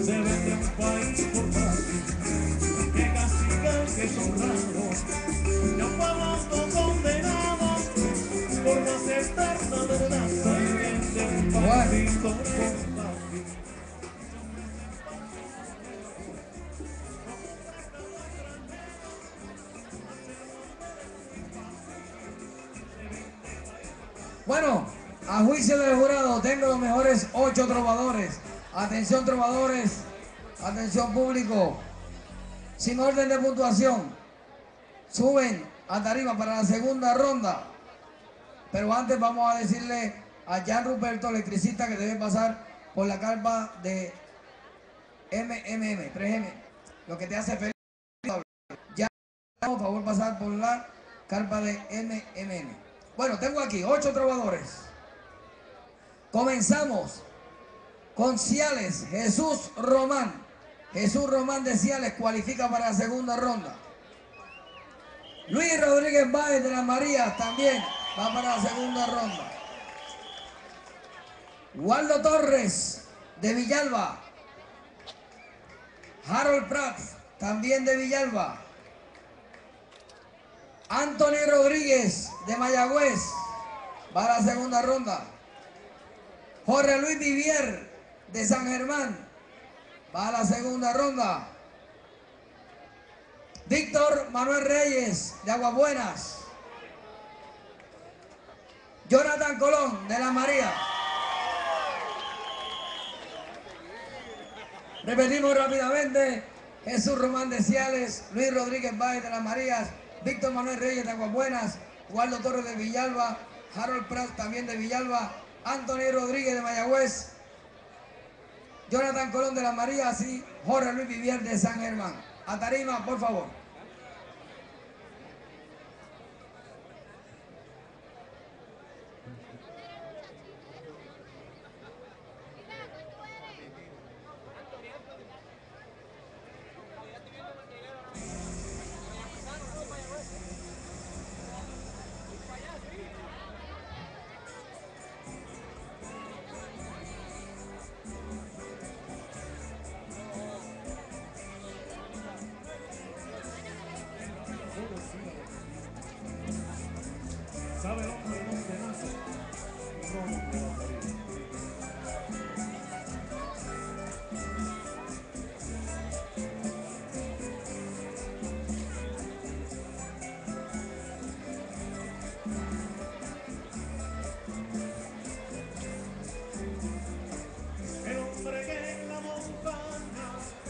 se vende un país portátil que castiga al que es honrado, y a un pueblo condenado por no aceptar la verdad. Se vende un país portátil. Bueno, a juicio del jurado tengo los mejores 8 trovadores. Atención trovadores, atención público. Sin orden de puntuación, suben a tarima para la segunda ronda. Pero antes vamos a decirle a Jan Ruperto, electricista, que debe pasar por la carpa de MMM, 3M, lo que te hace feliz. Ya, por favor, pasar por la carpa de MMM. Bueno, tengo aquí 8 trovadores. Comenzamos con Ciales, Jesús Román. Jesús Román de Ciales cualifica para la segunda ronda. Luis Rodríguez Báez de las Marías también va para la segunda ronda. Waldo Torres de Villalba. Harold Prats también de Villalba. Anthony Rodríguez de Mayagüez va a la segunda ronda. Jorge Luis Vivier de San Germán va a la segunda ronda. Víctor Manuel Reyes de Aguabuenas. Jonathan Colón de La María. Repetimos rápidamente: Jesús Román de Ciales, Luis Rodríguez Báez de Las Marías, Víctor Manuel Reyes de Aguabuenas, Waldo Torres de Villalba, Harold Prats también de Villalba, Anthony Rodríguez de Mayagüez, Jonathan Colón de Las Marías y Jorge Luis Vivier de San Germán. A tarima, por favor. Sabe el hombre dónde nace, no dónde va a morir. El hombre que en la montaña,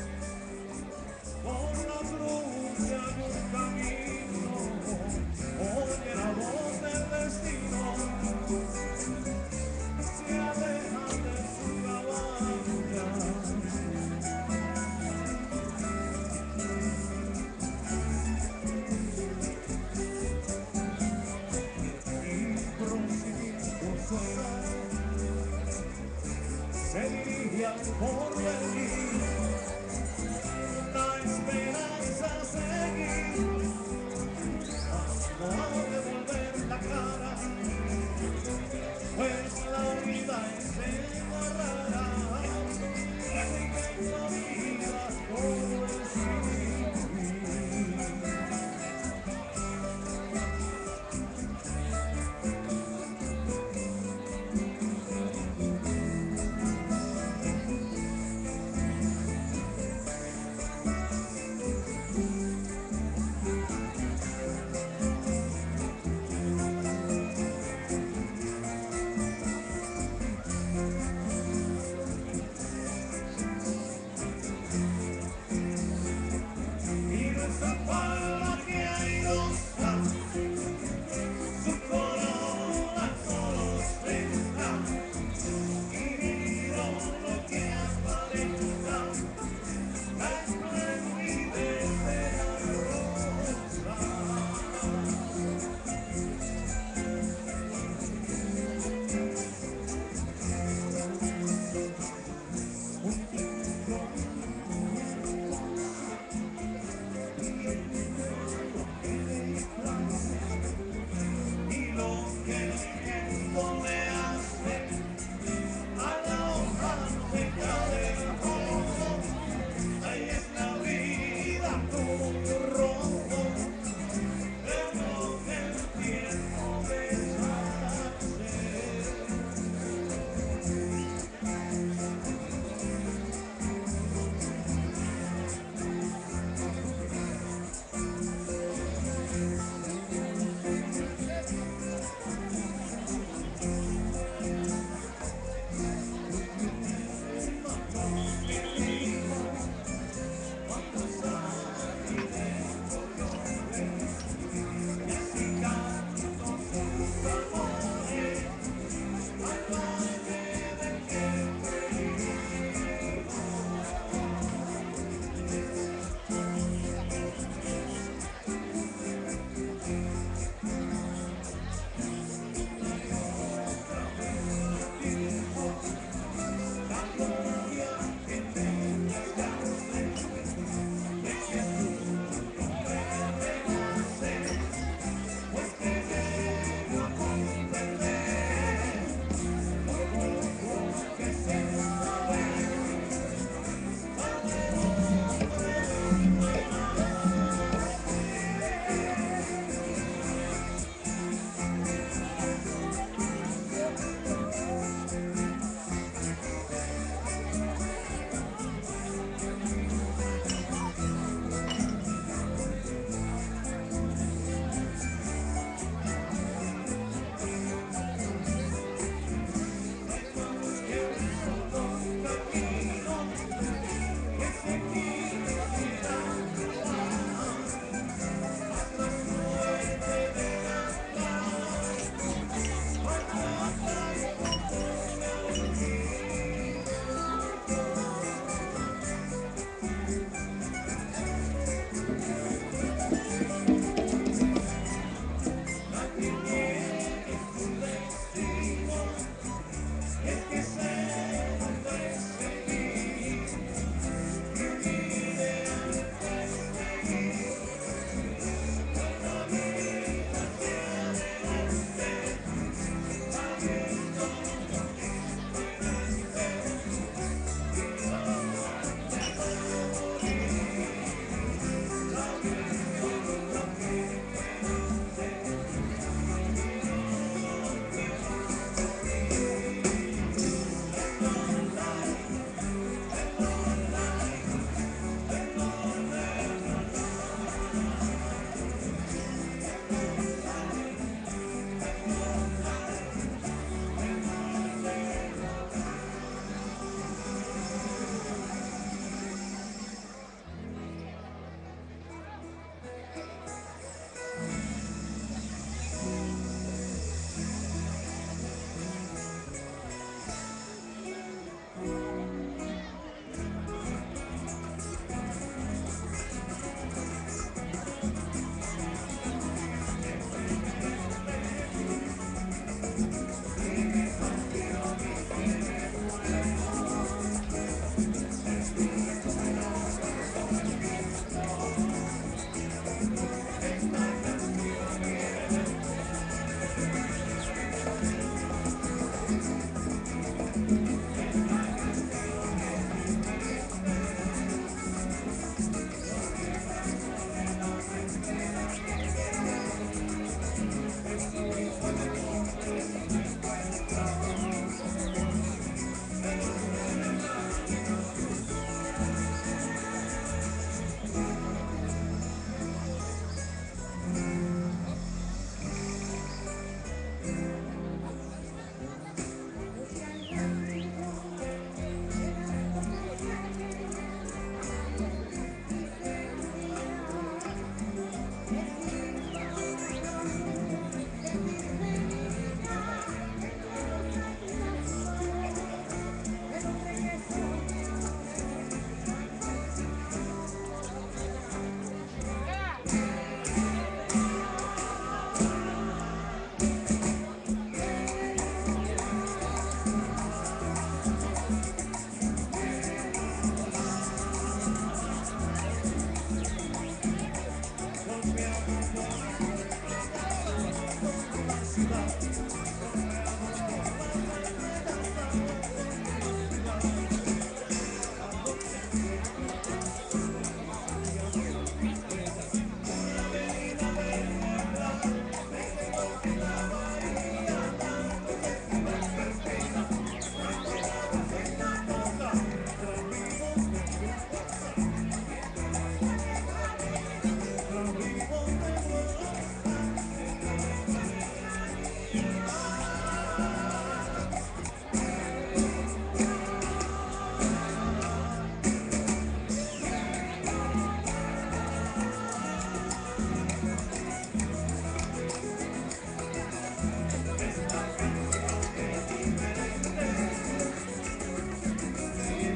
por la cruz de algún camino, oye la voz del destino, se aleja de su cabaña. Y prosiguiendo su andar, se dirige al porvenir, la esperanza seguir, mas no ha de volver la cara, pues la vida es tema rara, así que en la vida todo es sin fin.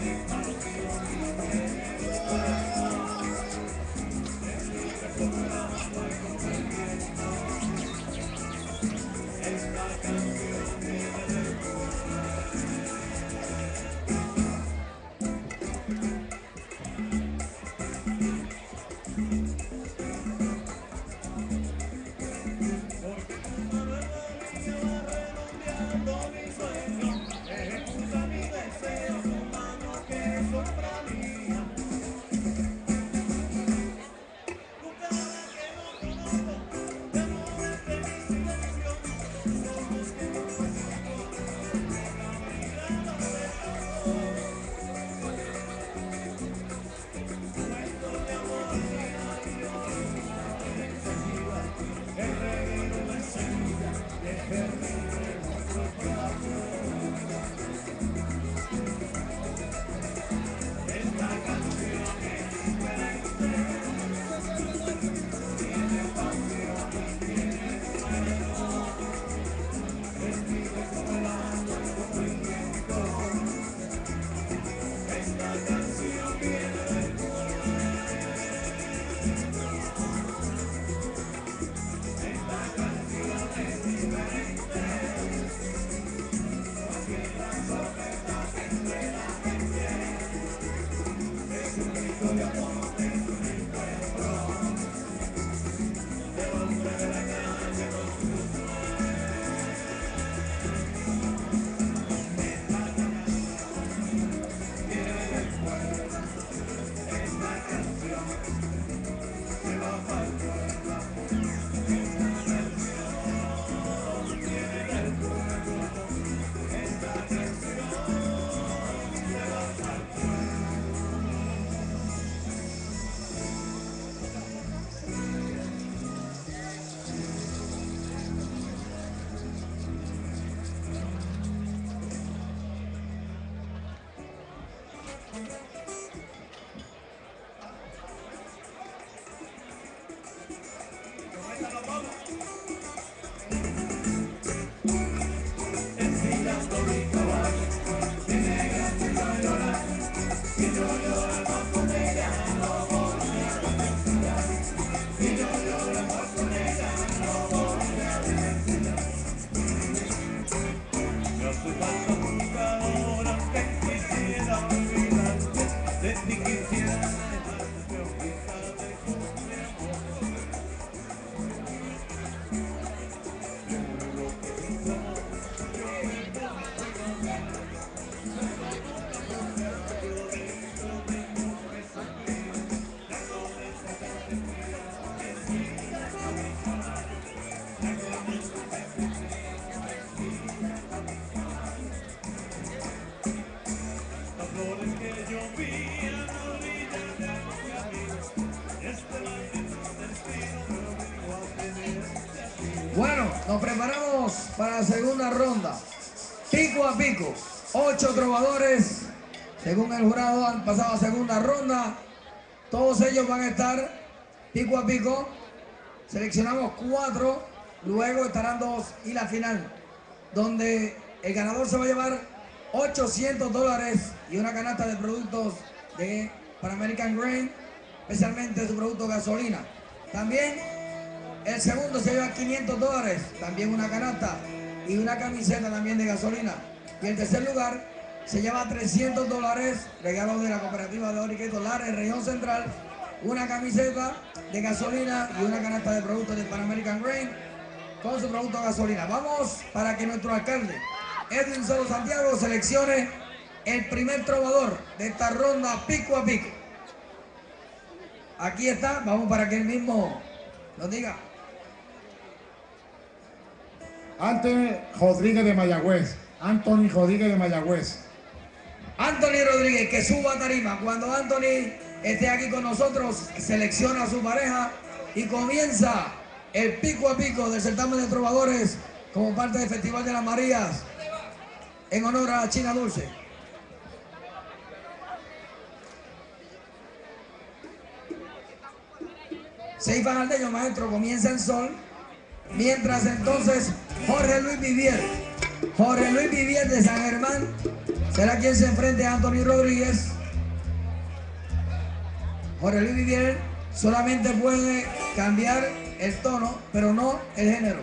Bueno, nos preparamos para la segunda ronda. Pico a pico. 8 trovadores, según el jurado, han pasado a segunda ronda. Todos ellos van a estar pico a pico. Seleccionamos 4, luego estarán 2 y la final, donde el ganador se va a llevar $800 y una canasta de productos de Pan American Grain, especialmente su producto gasolina. También el segundo se lleva $500, también una canasta y una camiseta también de gasolina. Y el tercer lugar se lleva $300, regalo de la cooperativa de Oriquet Lares, región central, una camiseta de gasolina y una canasta de productos de Pan American Grain con su producto de gasolina. Vamos para que nuestro alcalde Edwin Solo Santiago seleccione el primer trovador de esta ronda pico a pico. Aquí está, vamos para que él mismo nos diga. Anthony Rodríguez de Mayagüez. Anthony Rodríguez de Mayagüez. Anthony Rodríguez, que suba a tarima. Cuando Anthony esté aquí con nosotros, selecciona a su pareja y comienza el pico a pico del certamen de trovadores como parte del Festival de las Marías en honor a China Dulce. Seifa Aldeño, maestro, comienza el sol. Mientras entonces Jorge Luis Vivier de San Germán será quien se enfrente a Anthony Rodríguez. Jorge Luis Vivier solamente puede cambiar el tono, pero no el género.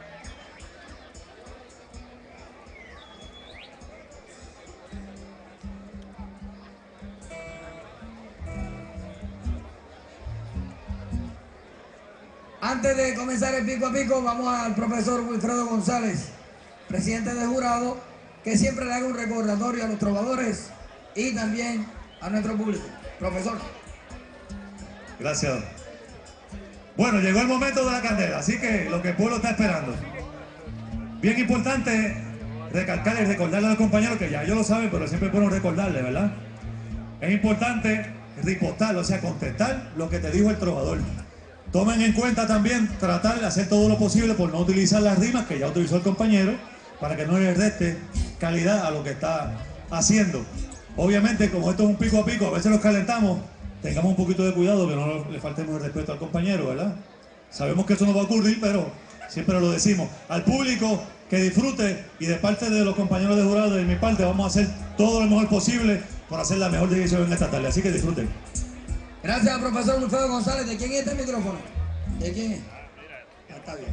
Antes de comenzar el pico a pico, vamos al profesor Wilfredo González, presidente de jurado, que siempre le haga un recordatorio a los trovadores y también a nuestro público. Profesor. Gracias. Bueno, llegó el momento de la candela, así que lo que el pueblo está esperando. Bien importante recalcar y recordarle a los compañeros, que ya ellos lo saben, pero siempre es bueno recordarle, ¿verdad? Es importante ripostar, o sea, contestar lo que te dijo el trovador. Tomen en cuenta también tratar de hacer todo lo posible por no utilizar las rimas que ya utilizó el compañero, para que no le reste calidad a lo que está haciendo. Obviamente, como esto es un pico a pico, a veces nos calentamos, tengamos un poquito de cuidado, que no le faltemos el respeto al compañero, ¿verdad? Sabemos que eso no va a ocurrir, pero siempre lo decimos. Al público, que disfrute, y de parte de los compañeros de jurado, de mi parte, vamos a hacer todo lo mejor posible por hacer la mejor división en esta tarde, así que disfruten. Gracias al profesor Wilfredo González. ¿De quién es este micrófono? ¿De quién es? Está bien.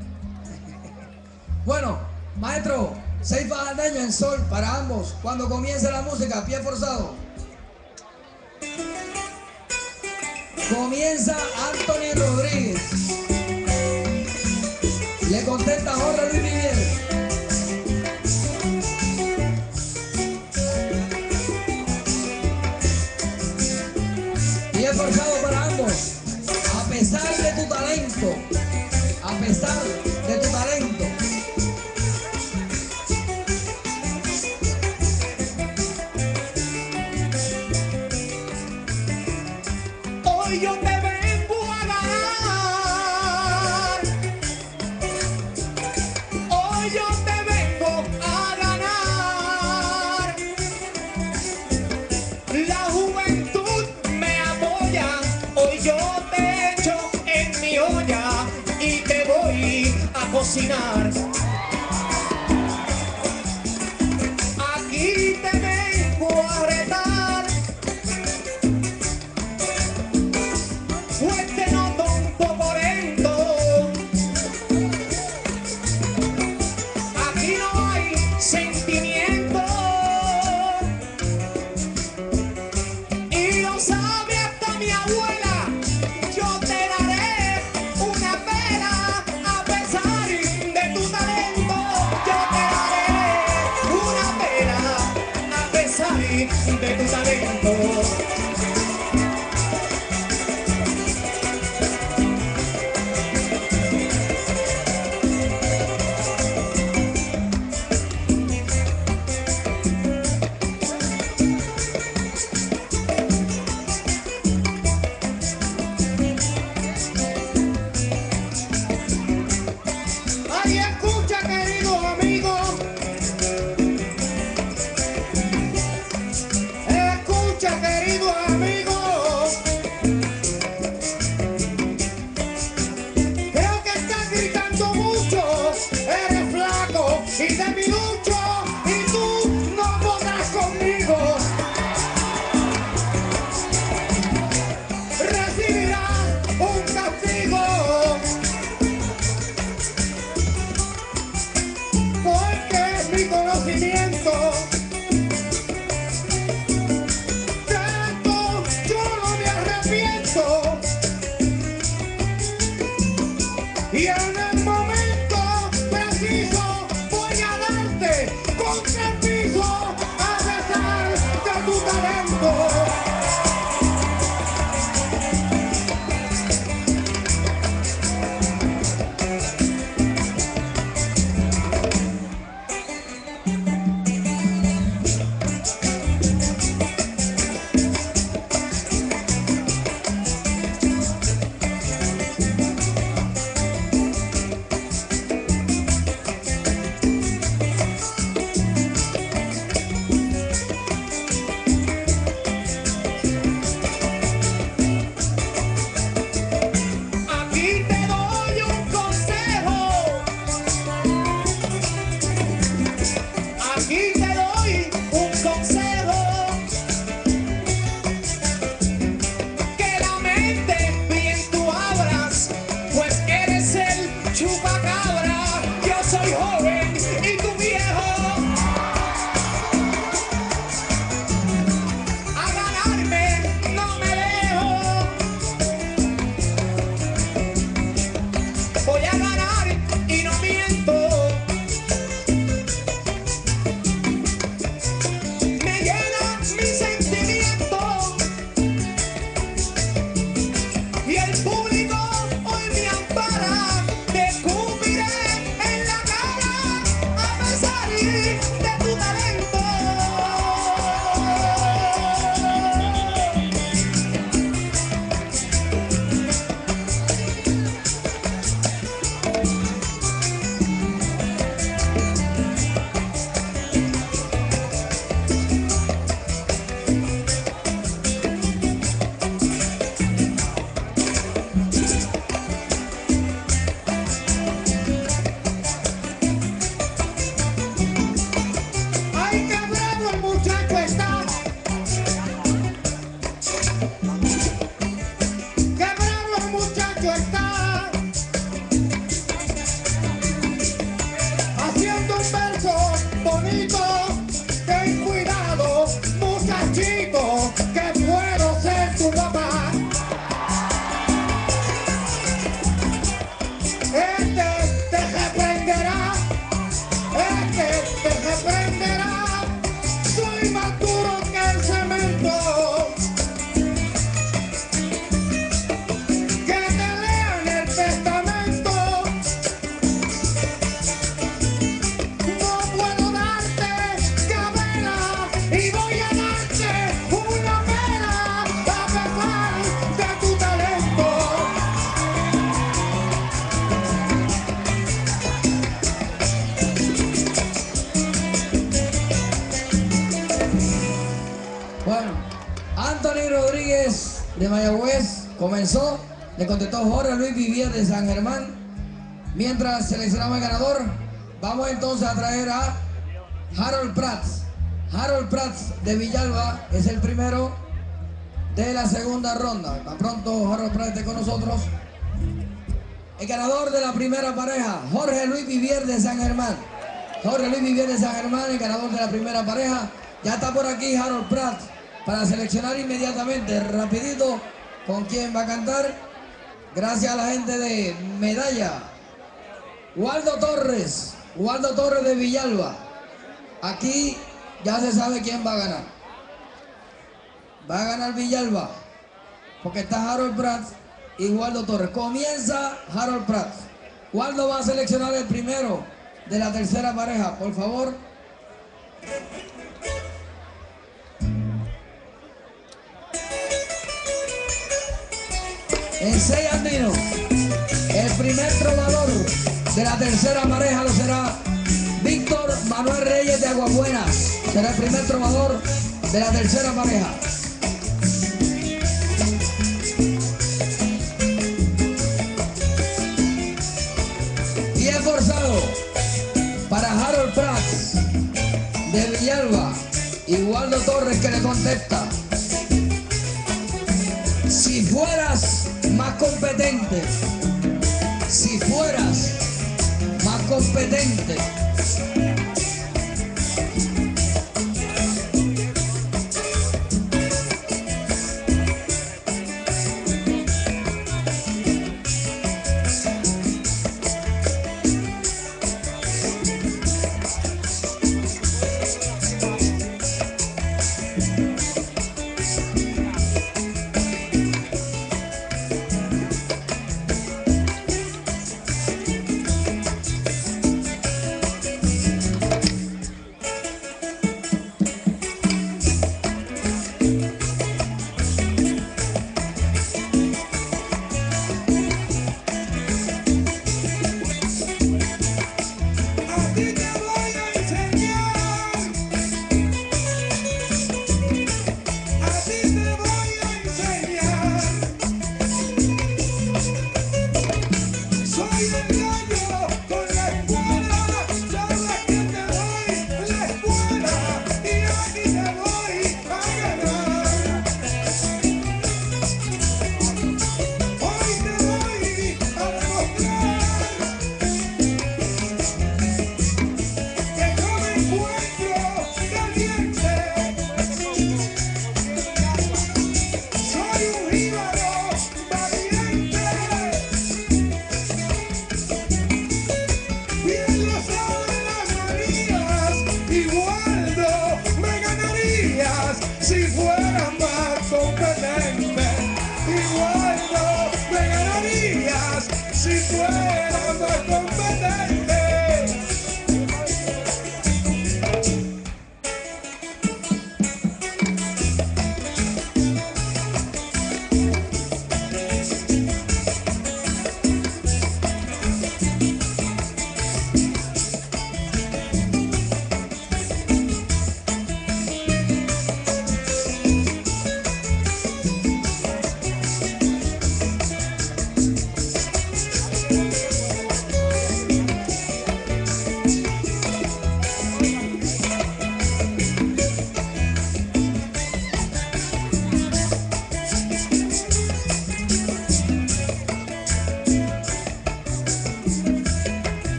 Bueno, maestro, 6 fajandeños en sol para ambos. Cuando comience la música, pie forzado. Comienza Anthony Rodríguez. Le contesta Jorge Luis Vivier. Pie forzado para ambos. A pesar de tu talento. A pesar de tu talento. Hoy yo te vengo a ganar. Hoy yo te vengo a ganar. La juventud me apoya. Hoy yo te echo en mi olla y te voy a cocinar. Aquí te vengo a retar. Pues te noto un poco lento. Aquí no hay sentimiento. Y lo sabe hasta mi abuela. Yo te daré una pera a pesar de tu talento. Yo te daré una pera a pesar de tu talento. Ay, escucha, querido amigo. Escucha, querido amigo. Creo que estás gritando mucho. Eres flaco y debilucho y tú no podrás conmigo. Recibirás un castigo. Porque es mi conocimiento. De esto yo no me arrepiento. Y en el momento preciso voy a darte con permiso a pesar de tu talento. muchachito que puedo ser tu papá. Te reprenderá, te reprenderá. Soy más duro que el cemento. Que te lean el testamento. No puedo darte gabela y voy a darte una vela a pesar de tu talento. Bueno, Anthony Rodríguez de Mayagüez comenzó, le contestó Jorge Luis Vivier de San Germán. Mientras seleccionamos el ganador, vamos entonces a traer a Harold Prats. Harold Prats de Villalba es el primero de la segunda ronda. Tan pronto Harold Prats esté con nosotros. El ganador de la primera pareja, Jorge Luis Vivier de San Germán. Jorge Luis Vivier de San Germán, el ganador de la primera pareja. Ya está por aquí Harold Prats para seleccionar inmediatamente, rapidito, con quién va a cantar. Gracias a la gente de Medalla. Waldo Torres de Villalba. Aquí ya se sabe quién va a ganar. Va a ganar Villalba, porque está Harold Prats y Waldo Torres. Comienza Harold Prats. Waldo va a seleccionar el primero de la tercera pareja, por favor. En 6 andinos, el primer trovador de la tercera pareja lo será Víctor Manuel Reyes de Aguabuenas. Será el primer trovador de la tercera pareja. Y esforzado para Harold Prats de Villalba y Waldo Torres, que le contesta: si fueras más competente, si fueras más competente.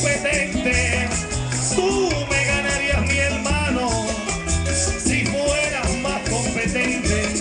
competente. Tú me ganarías, mi hermano, si fueras más competente.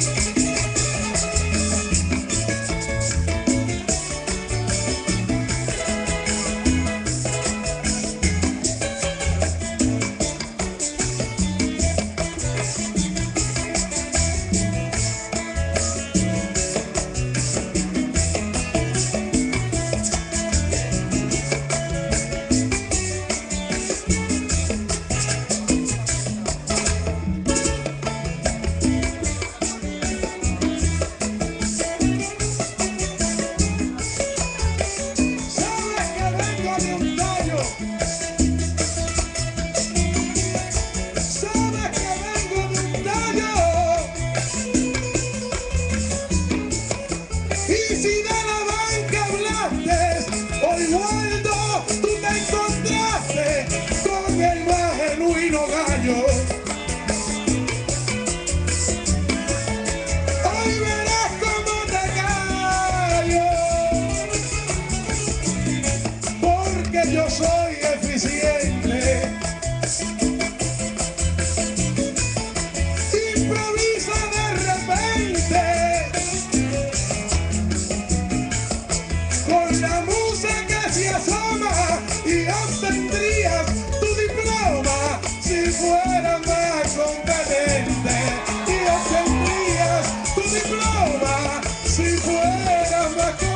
Yo soy eficiente. Improvisa de repente con la musa que se asoma y obtendrías tu diploma si fueras más competente. Y obtendrías tu diploma si fueras más competente.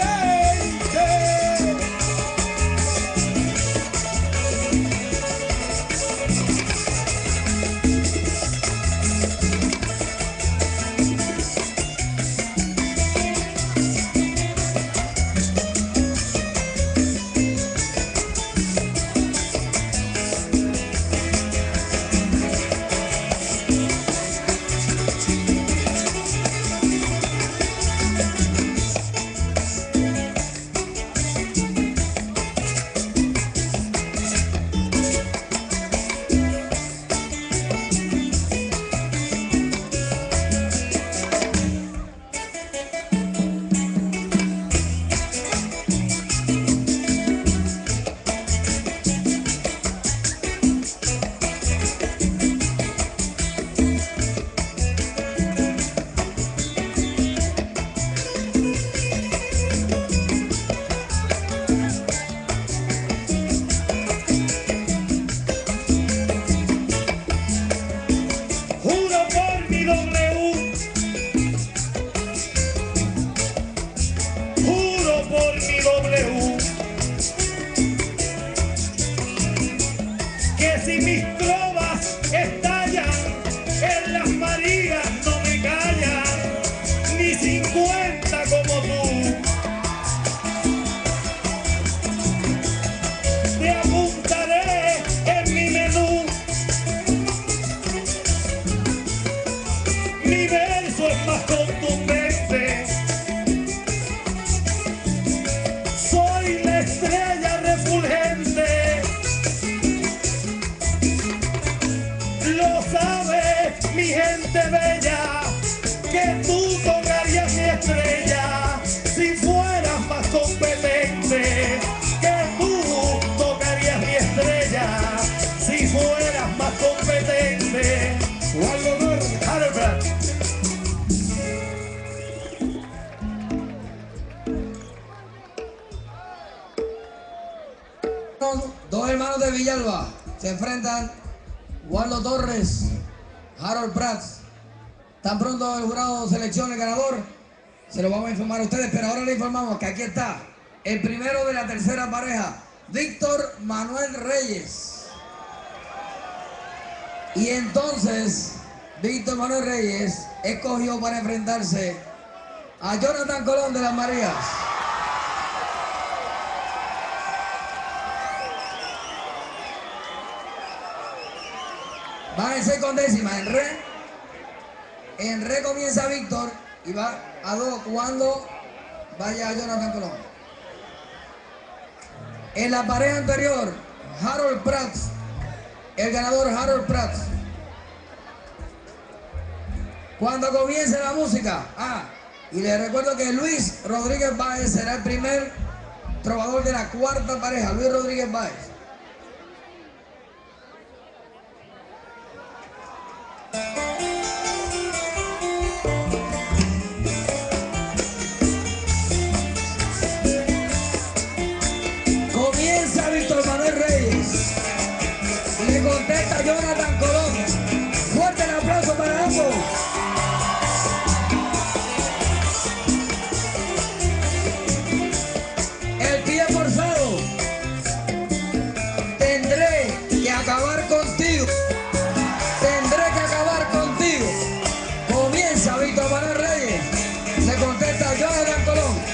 Si mis trovas estallan, en las Marías no me callan, ni 50 como tú. Te apuntaré en mi menú. Mi verso es más contundente. Soy la estrella refulgente. Lo sabe mi gente bella, que tú tocarías mi estrella si fueras más competente. Que tú tocarías mi estrella si fueras más competente. Harold Prats. Dos hermanos de Villalba se enfrentan. Waldo Torres, Harold Prats. Tan pronto el jurado seleccione el ganador, se lo vamos a informar a ustedes, pero ahora le informamos que aquí está el primero de la tercera pareja, Víctor Manuel Reyes. Y entonces, Víctor Manuel Reyes escogió para enfrentarse a Jonathan Colón de las Marías. Van en 6 con décimas, en re. En re comienza Víctor y va a do cuando vaya Jonathan Colón. En la pareja anterior, Harold Prats, el ganador Harold Prats. Cuando comience la música, y les recuerdo que Luis Rodríguez Báez será el primer trovador de la cuarta pareja, Luis Rodríguez Báez. Comienza Víctor Manuel Reyes. Le contesta Jonathan Colón. Fuerte el aplauso para ambos. El pie forzado. Tendré que acabar contigo. Tendré que acabar contigo. Comienza Víctor Manuel Reyes. Le contesta Jonathan Colón.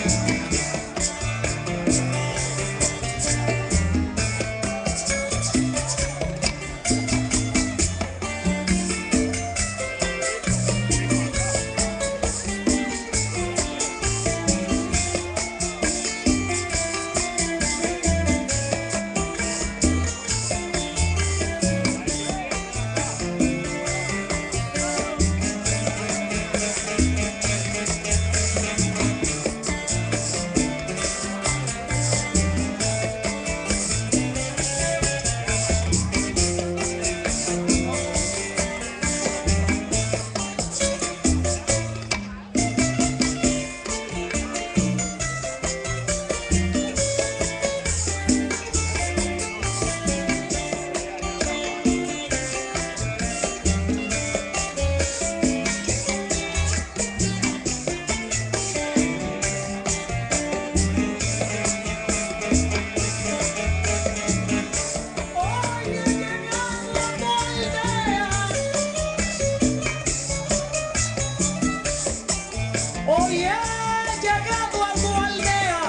Hoy he llegado a tu aldea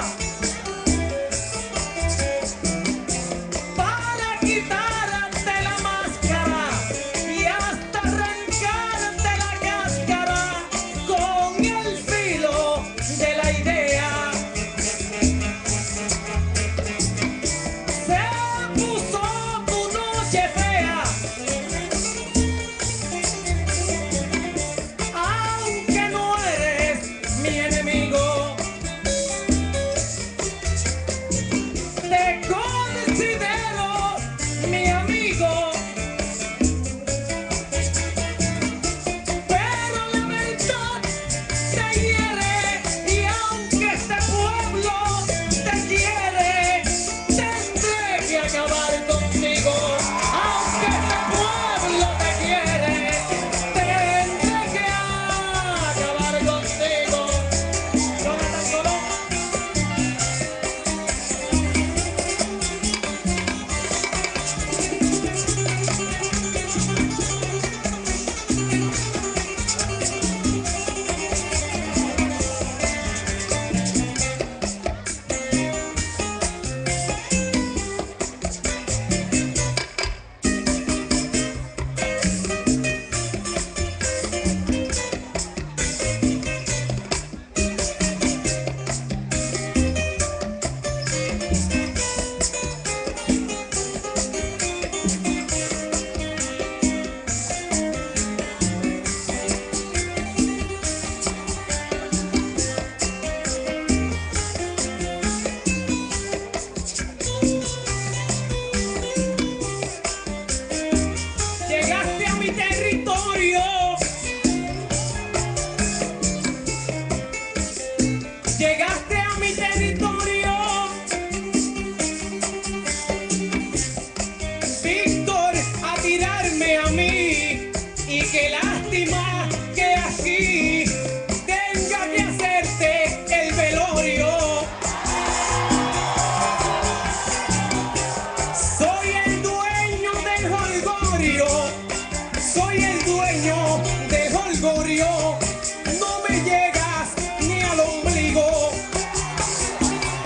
para quitarte la máscara y hasta arrancarte la cáscara con el filo de la idea. Se puso tu noche fea, aunque no eres mi enemigo, te considero mi amigo, pero la verdad te hiere y aunque este pueblo te quiere, tendré que acabar contigo. Aunque este pueblo te quiere, tendré que acabar contigo. Jonathan Colón. Llegaste a mi territorio, llegaste a mi territorio, Víctor, a tirarme a mí, y qué lástima que aquí tenga que hacerte el velorio. Soy el dueño del holgorio, soy el dueño del holgorio, no me llegas ni al ombligo.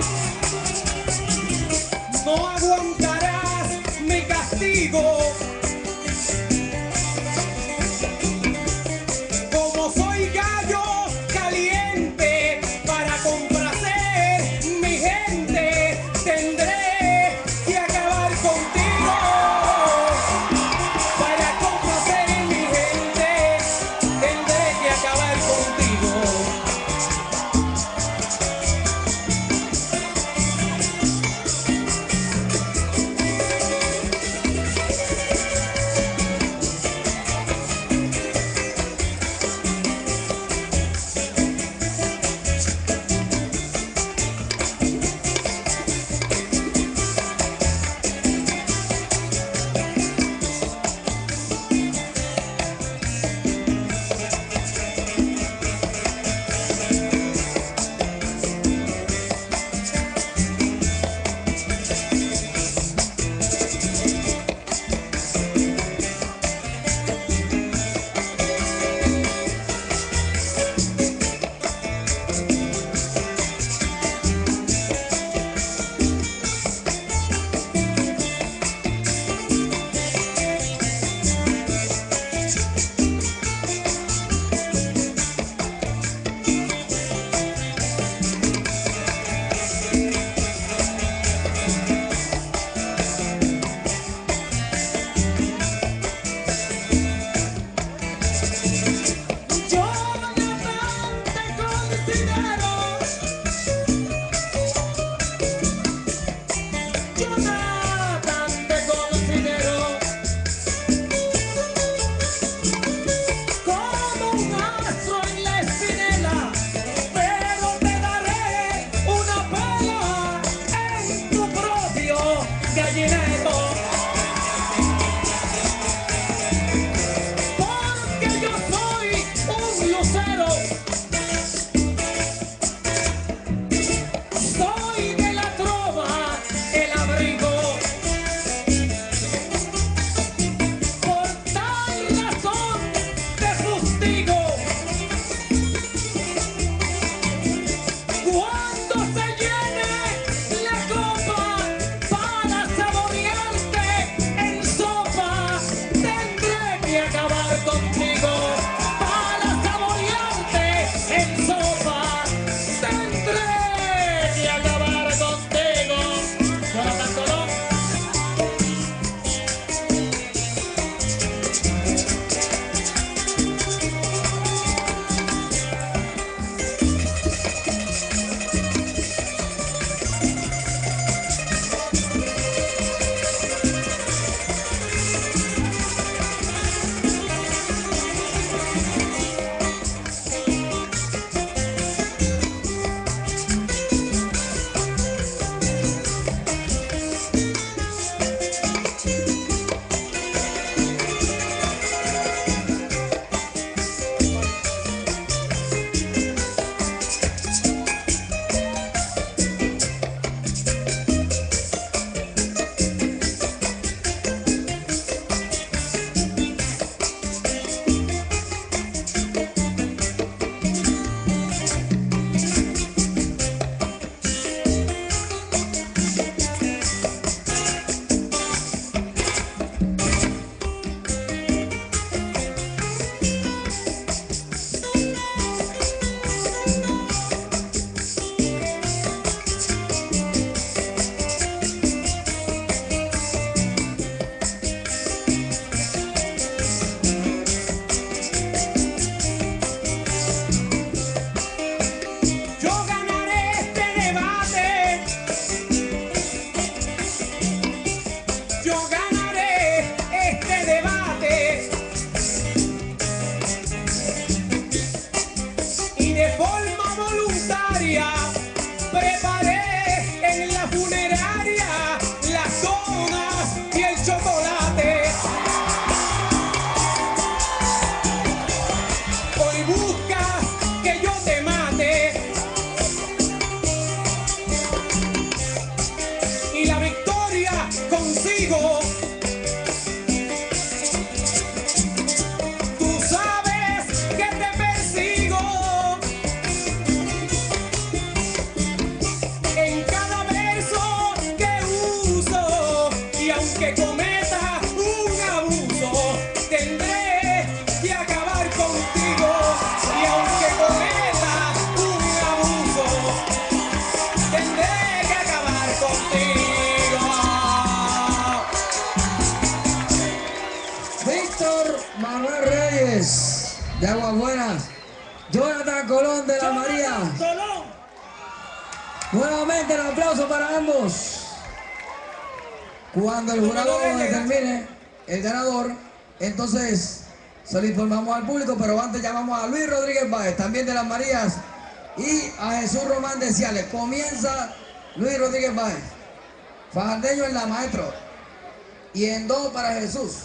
de Aguas Buenas. Jonathan Colón de la María. Colón. Nuevamente el aplauso para ambos. Cuando el jurado determine el ganador, entonces se lo informamos al público, pero antes llamamos a Luis Rodríguez Báez, también de las Marías, y a Jesús Román de Ciales. Comienza Luis Rodríguez Báez, fajardeño en la maestro, y en 2 para Jesús.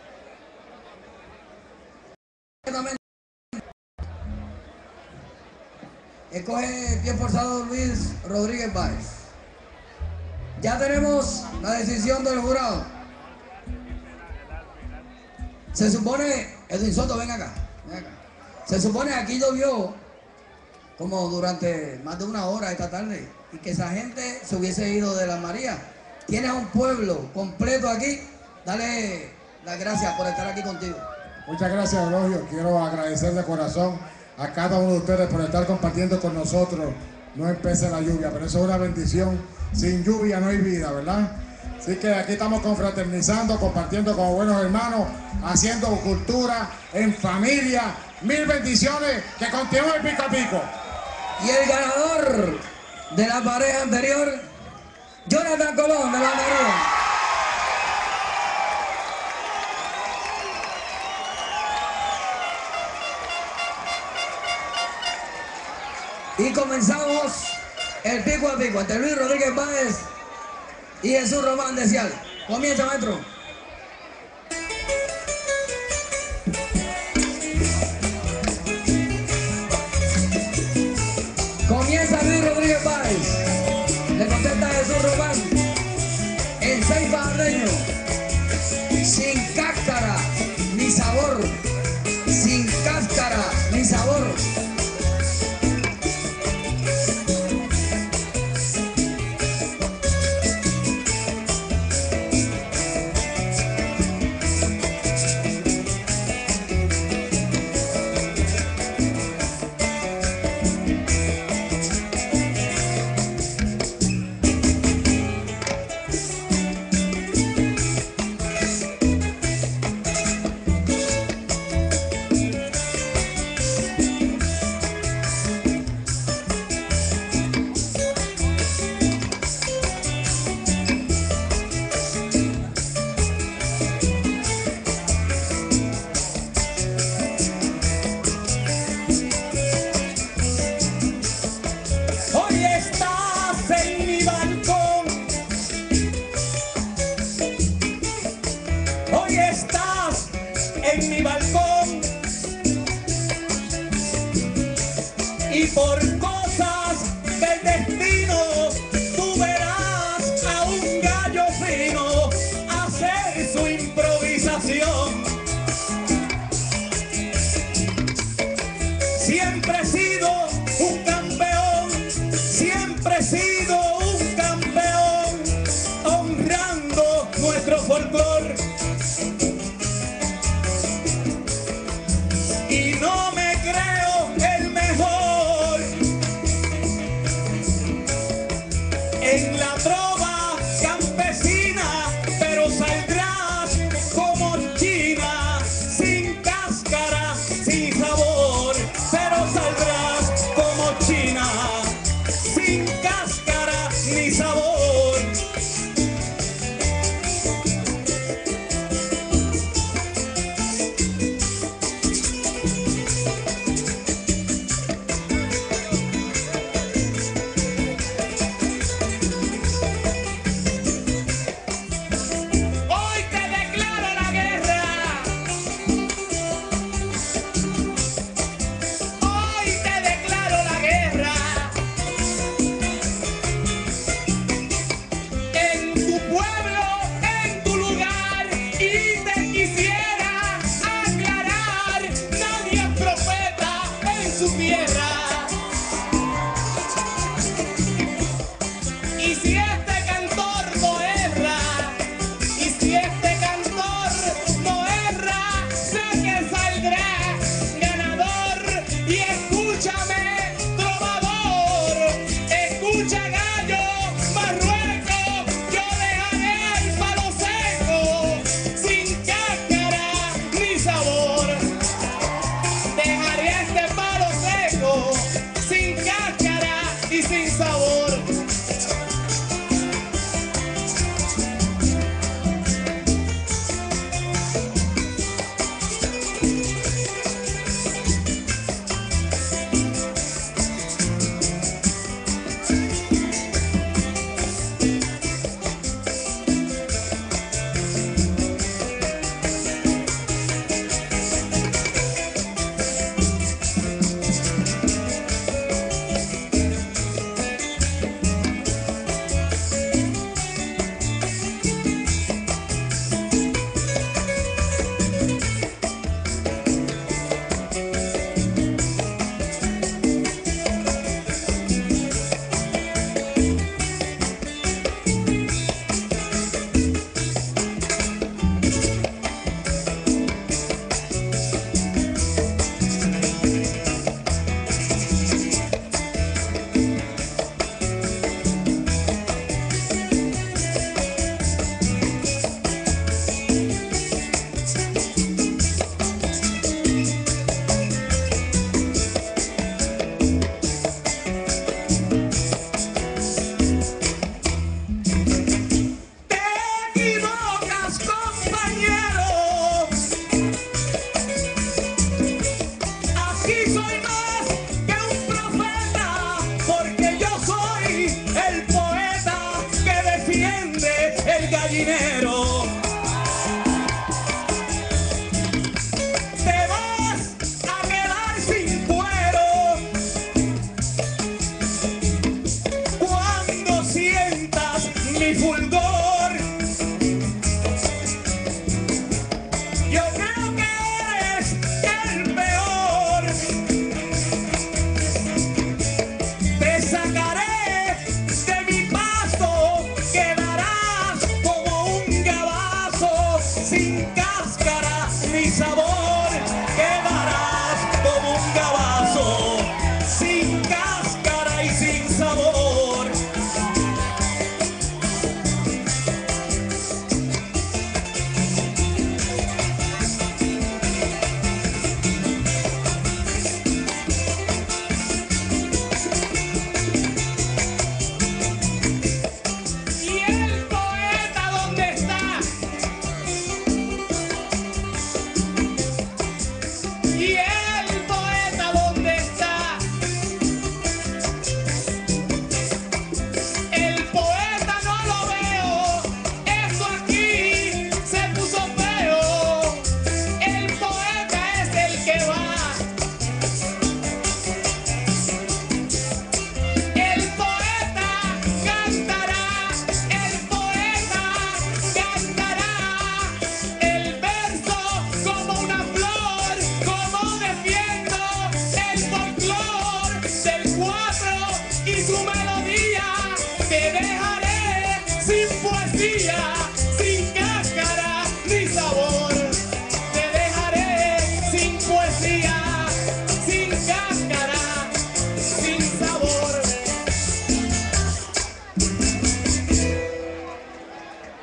Escoge pie forzado Luis Rodríguez Báez. Ya tenemos la decisión del jurado. Se supone, Edwin Soto, ven acá, ven acá. Se supone aquí llovió como durante más de 1 hora esta tarde y que esa gente se hubiese ido de las Marías. Tienes a un pueblo completo aquí. Dale las gracias por estar aquí contigo. Muchas gracias, Eulogio. Quiero agradecer de corazón a cada uno de ustedes por estar compartiendo con nosotros. No empiece la lluvia, pero eso es una bendición. Sin lluvia no hay vida, ¿verdad? Así que aquí estamos confraternizando, compartiendo como buenos hermanos, haciendo cultura en familia. 1000 bendiciones, que continúe el pico a pico. Y el ganador de la pareja anterior, Jonathan Colón de la María. Y comenzamos el pico a pico entre Luis Rodríguez Báez y Jesús Román de Ciales. Comienza, maestro. Comienza Luis Rodríguez Báez. Le contesta Jesús Román en 6 fajardeños. Sin cáscara ni sabor. Sin cáscara ni sabor. En mi balcón y por cosas del destino tú verás a un gallo fino hacer su improvisación. Siempre he sido un campeón, siempre he sido un campeón, honrando nuestro folclor. Y no me creo el mejor en la trova campesina, pero saldrás como China, sin cáscara, sin sabor, pero saldrás como China, sin cáscara ni sabor.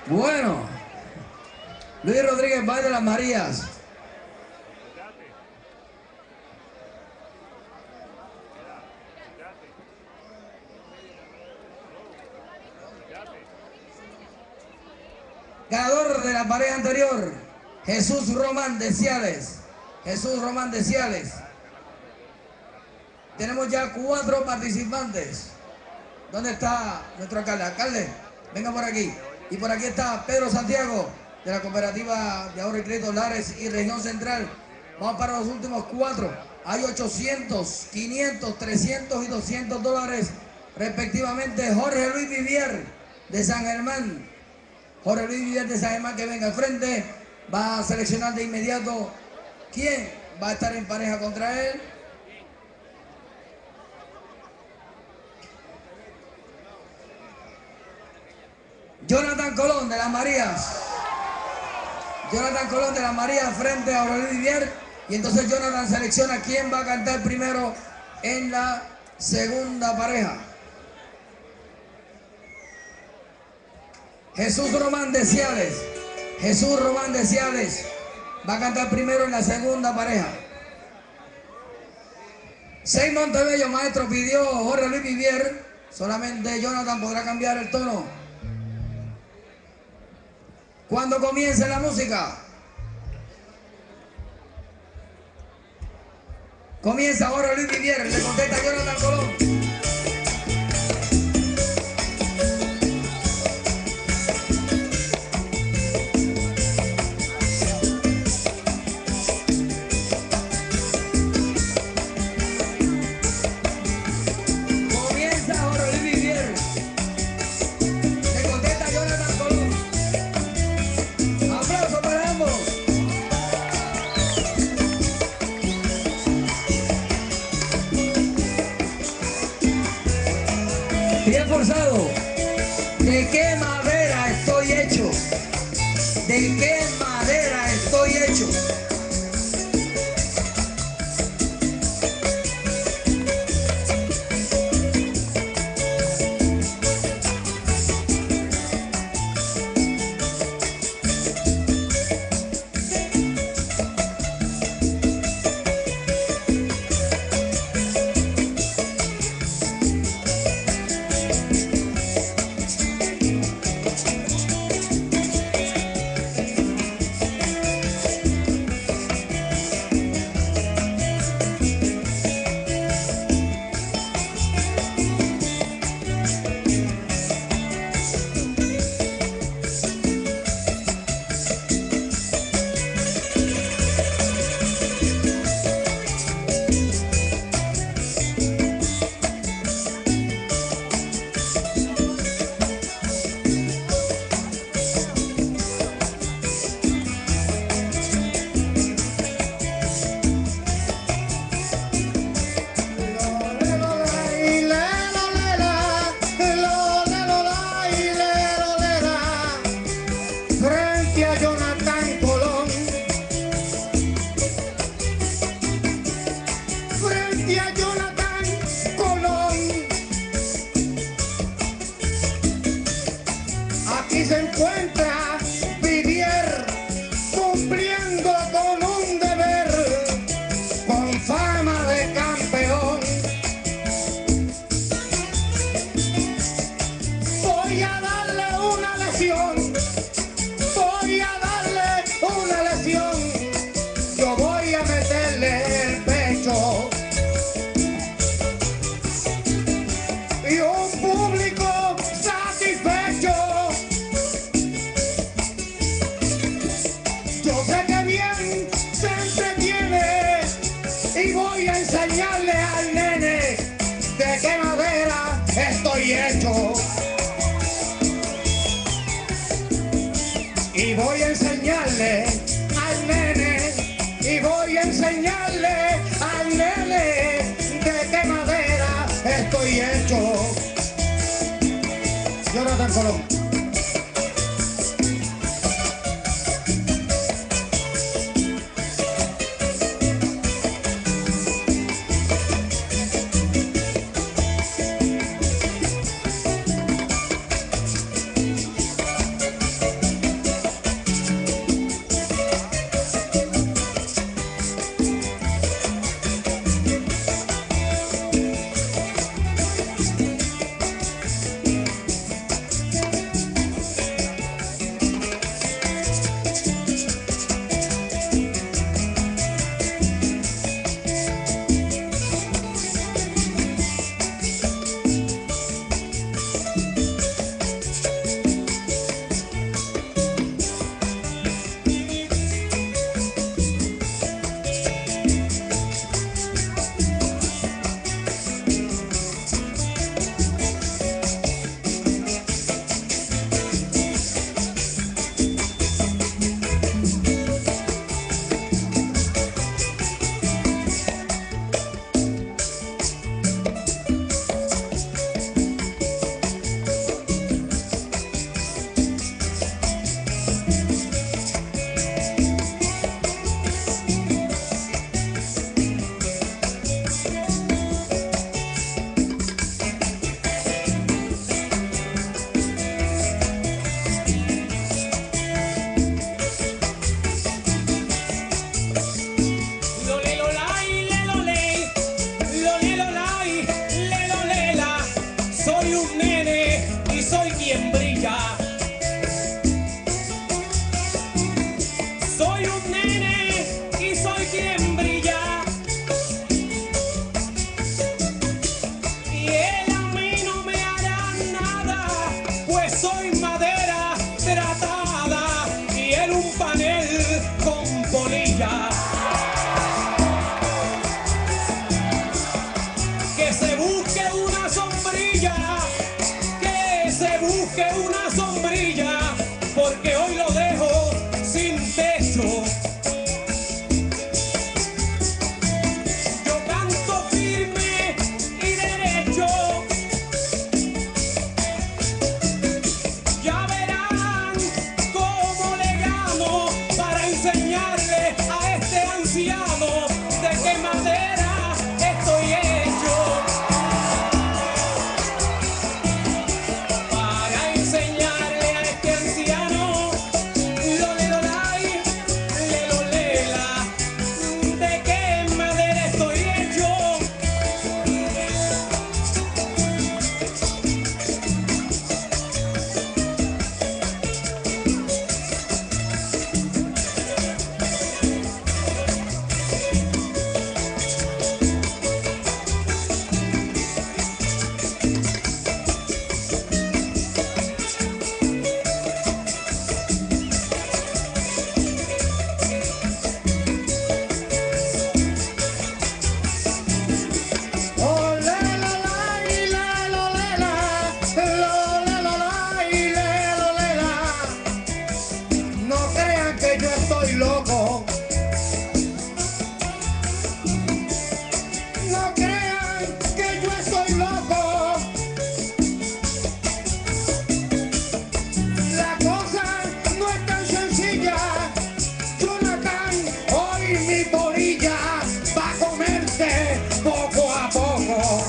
Bueno, Luis Rodríguez va de las Marías. Ganador de la pareja anterior, Jesús Román de Ciales. Jesús Román de Ciales. Tenemos ya 4 participantes. ¿Dónde está nuestro alcalde? Alcalde, venga por aquí. Y por aquí está Pedro Santiago, de la Cooperativa de Ahorro y Crédito Lares y Región Central. Vamos para los últimos 4. Hay 800, 500, 300 y 200 dólares respectivamente. Jorge Luis Vivier de San Germán. Jorge Luis Vivier de San Germán, que venga al frente. Va a seleccionar de inmediato quién va a estar en pareja contra él. Jonathan Colón de las Marías. Jonathan Colón de las Marías frente a Jorge Luis Vivier. Y entonces Jonathan selecciona quién va a cantar primero en la segunda pareja. Jesús Román de Ciales. Jesús Román de Ciales va a cantar primero en la segunda pareja. Seis Montebello, maestro, pidió Jorge Luis Vivier. Solamente Jonathan podrá cambiar el tono cuando comience la música. Comienza Jorge Luis Vivier, le contesta Jonathan Colón. Bien forzado. ¿De qué madera estoy hecho? ¿De qué madera estoy hecho? Aquí se encuentra Vivier cumpliendo con un deber, con fama de campeón. Voy a darle una lesión, voy a darle una lesión, yo voy a meterle el pecho. Y un público satisfecho. Yo sé que bien se entretiene y voy a enseñarle al nene de qué madera estoy hecho. Y voy a enseñarle al nene, y voy a enseñarle al nene de qué madera estoy hecho. Jonathan Colón. soy madera tratada y él un panel con polilla. Que se busque una sombrilla, que se busque una sombrilla, porque hoy lo dejo sin techo. Yo canto firme y derecho. Ya verán cómo le gano para enseñarle a este anciano de qué madera estoy hecho. Para enseñarle a este anciano lo lelolay, lelolela, de qué madera estoy hecho. Oh, lelolay, lelolela, lelolay, lelolela. No crean que yo estoy loco. No crean que yo estoy loco. La cosa no es tan sencilla. Jonathan, hoy mi polilla va a comerse poco a poco.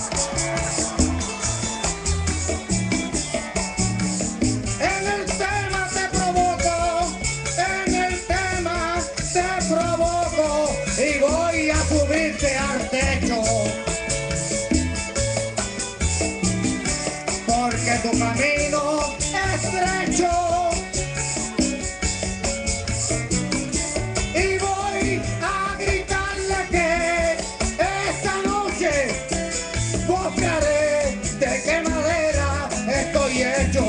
En el tema te provoco, en el tema te provoco y voy a subirte al techo. Porque tu camino es estrecho. Y voy a gritarle que esta noche mostraré de qué madera estoy hecho.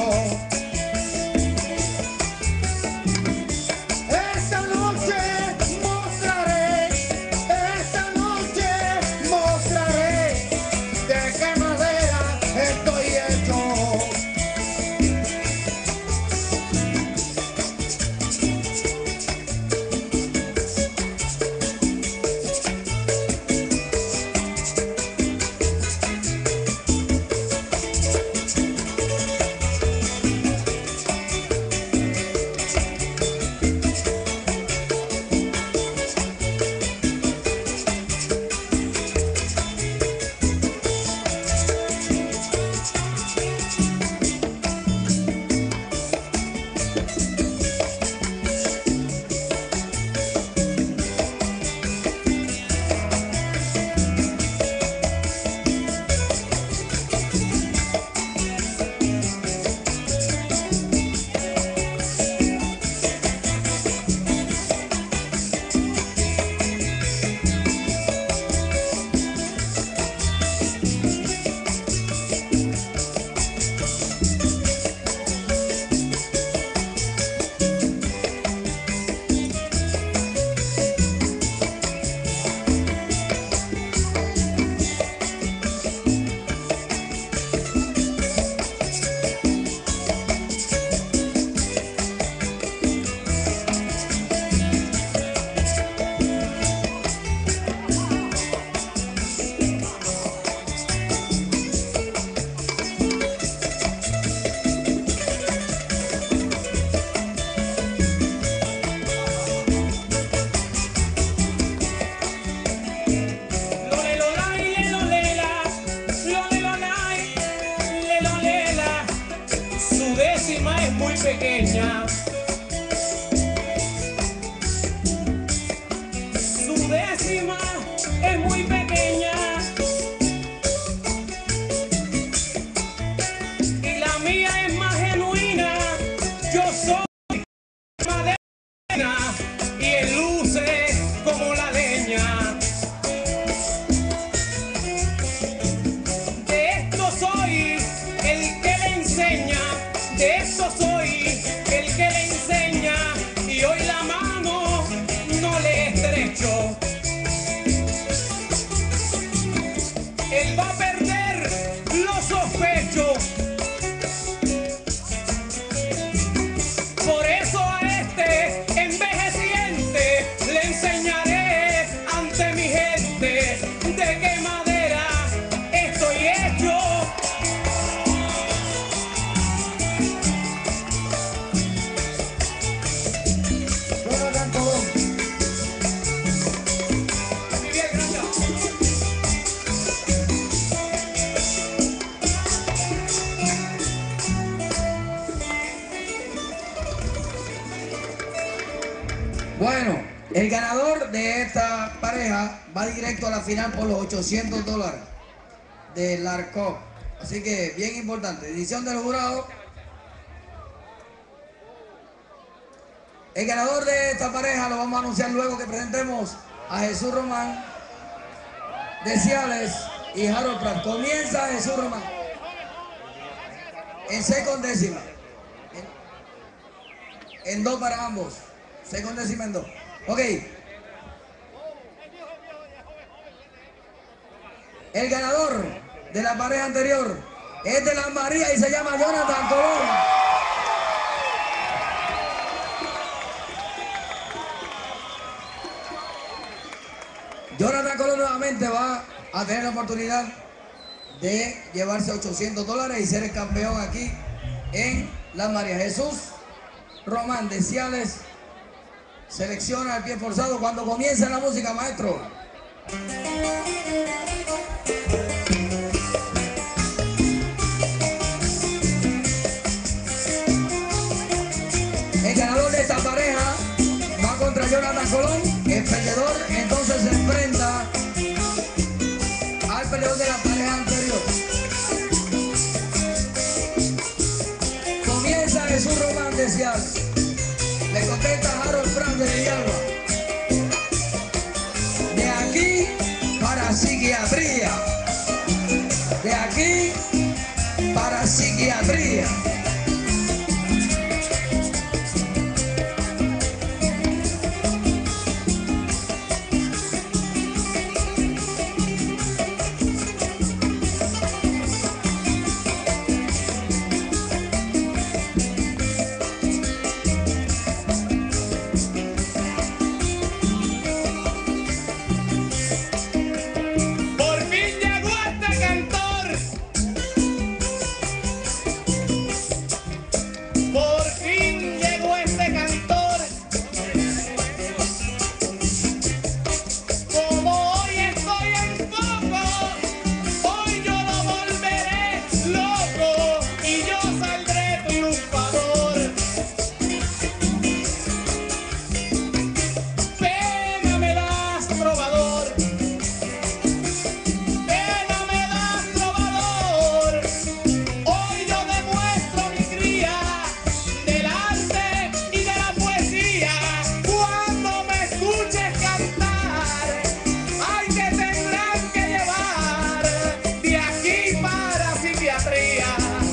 Esta noche mostraré, esta noche mostraré de qué madera estoy hecho. pequeña. Su décima es muy pequeña. Y la mía es más genuina. Yo soy madera y él luce como la leña. De esto soy el que le enseña De eso soy el que le enseña y hoy la mano no le estrecho. Él va a perder, lo sospecho. Por eso a este envejeciente le enseñaré ante mi gente de qué madera estoy hecho. Jonathan Colón. Muy bien, gracias. Bueno, el ganador de esta pareja va directo a la final por los $800 de Larcop. Así que bien importante. Decisión del jurado. El ganador de esta pareja lo vamos a anunciar luego que presentemos a Jesús Román de Ciales y Harold Pratt. Comienza Jesús Román en 6 con décima. En 2 para ambos. 6 con décima en 2. Ok. El ganador de la pareja anterior es de Las Marías y se llama Jonathan Colón. Jonathan Colón nuevamente va a tener la oportunidad de llevarse $800 y ser el campeón aquí en Las Marías. Jesús Román de Ciales selecciona el pie forzado cuando comienza la música, maestro. El ganador de esta pareja va contra Jonathan Colón. El perdedor entonces se enfrenta al perdedor de la pareja anterior. Comienza Jesús Román de Ciales. Le contesta Harold Pratt de Villalba. De aquí para psiquiatría. De aquí para psiquiatría. Por fin llegó este cantor. Por fin llegó este cantor. Como hoy estoy en foco, hoy yo lo volveré loco y yo saldré triunfador. Pena me das, trovador. Pena me das, trovador. Hoy yo demuestro mi cría del arte y de la poesía. Cuando me escuches cantar, ay, que tendrán que llevar de aquí para psiquiatría.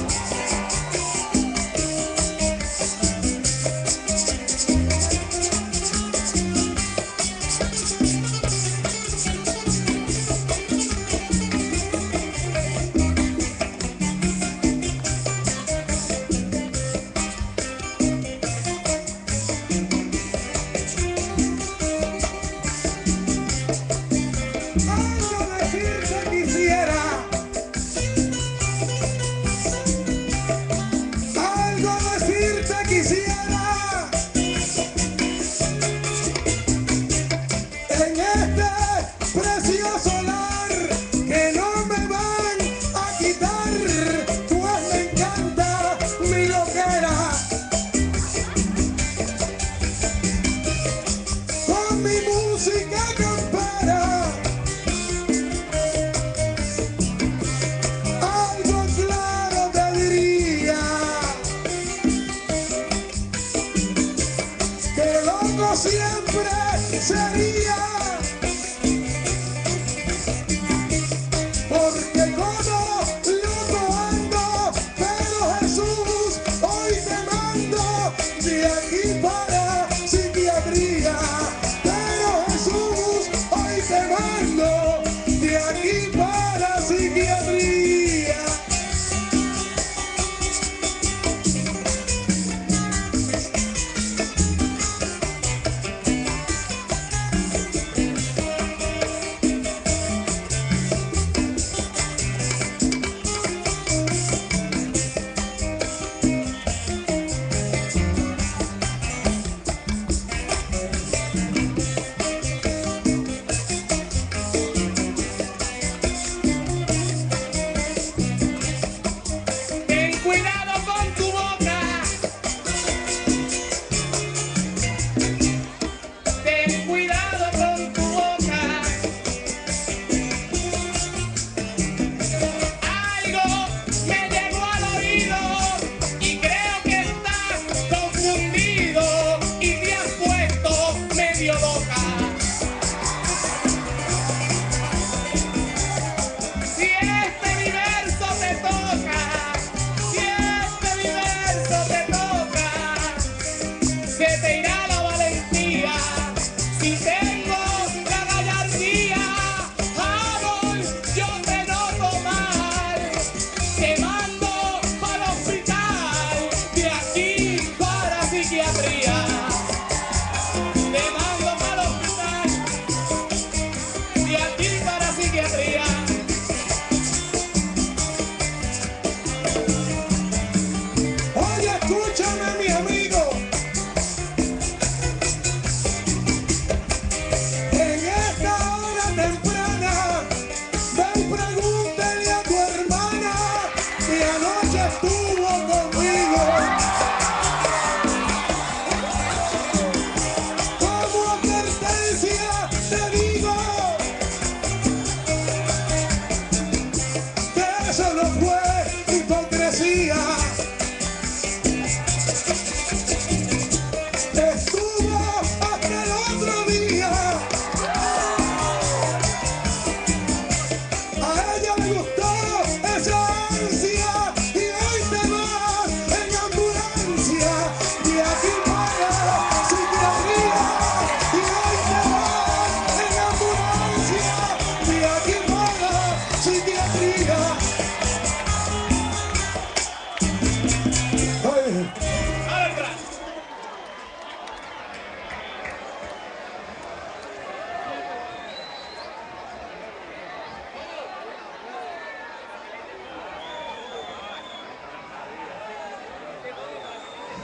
Algo decirte quisiera, algo decirte quisiera, en este precioso lar que no me van a quitar, pues me encanta mi loquera, con mi música compara. Algo claro te diría, que loco siempre sería, porque como loco ando, pero Jesús hoy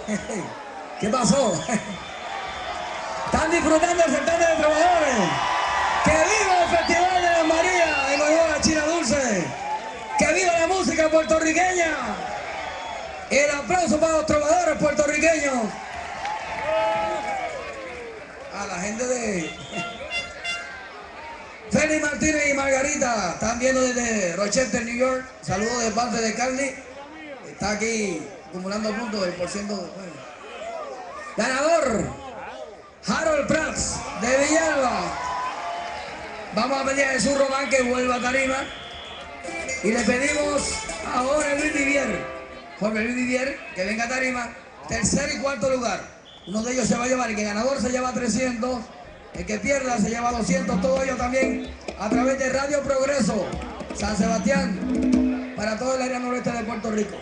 ¿Qué pasó? Están disfrutando el certamen de trovadores. ¡Que viva el Festival de la María en honor a China Dulce! ¡Que viva la música puertorriqueña! El aplauso para los trovadores puertorriqueños. A la gente de Félix Martínez y Margarita están viendo desde Rochester, New York. Saludos de parte de Carly. Está aquí acumulando puntos del porciento. Bueno. Ganador, Harold Prats de Villalba. Vamos a pedir a Jesús Román que vuelva a tarima. Y le pedimos a Jorge Luis Vivier que venga a tarima. Tercer y cuarto lugar. Uno de ellos se va a llevar, el que ganador se lleva 300. El que pierda se lleva 200. Todo ello también a través de Radio Progreso San Sebastián para todo el área noreste de Puerto Rico.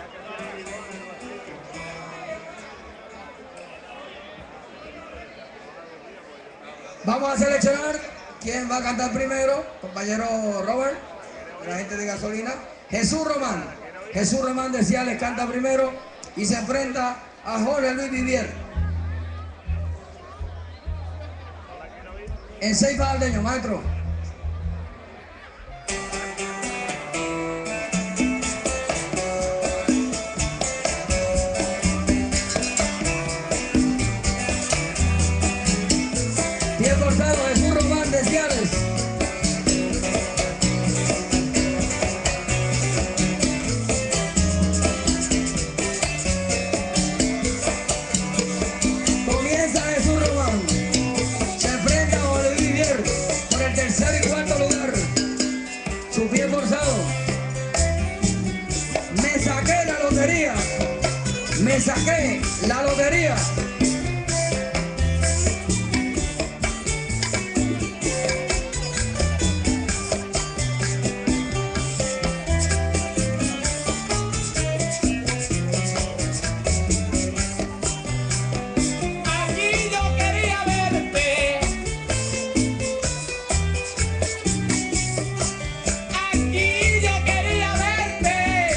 Vamos a seleccionar quién va a cantar primero. Compañero Robert, la gente de gasolina. Jesús Román de Ciales canta primero y se enfrenta a Jorge Luis Vivier. En 6 baldeños, maestro. Bien forzado, Jesús Román de Ciales. Comienza Jesús Román. Se enfrenta a Jorge Luis Vivier por el tercer y cuarto lugar. Su pie forzado. Me saqué la lotería. Me saqué la lotería. Aquí yo quería verte, aquí yo quería verte,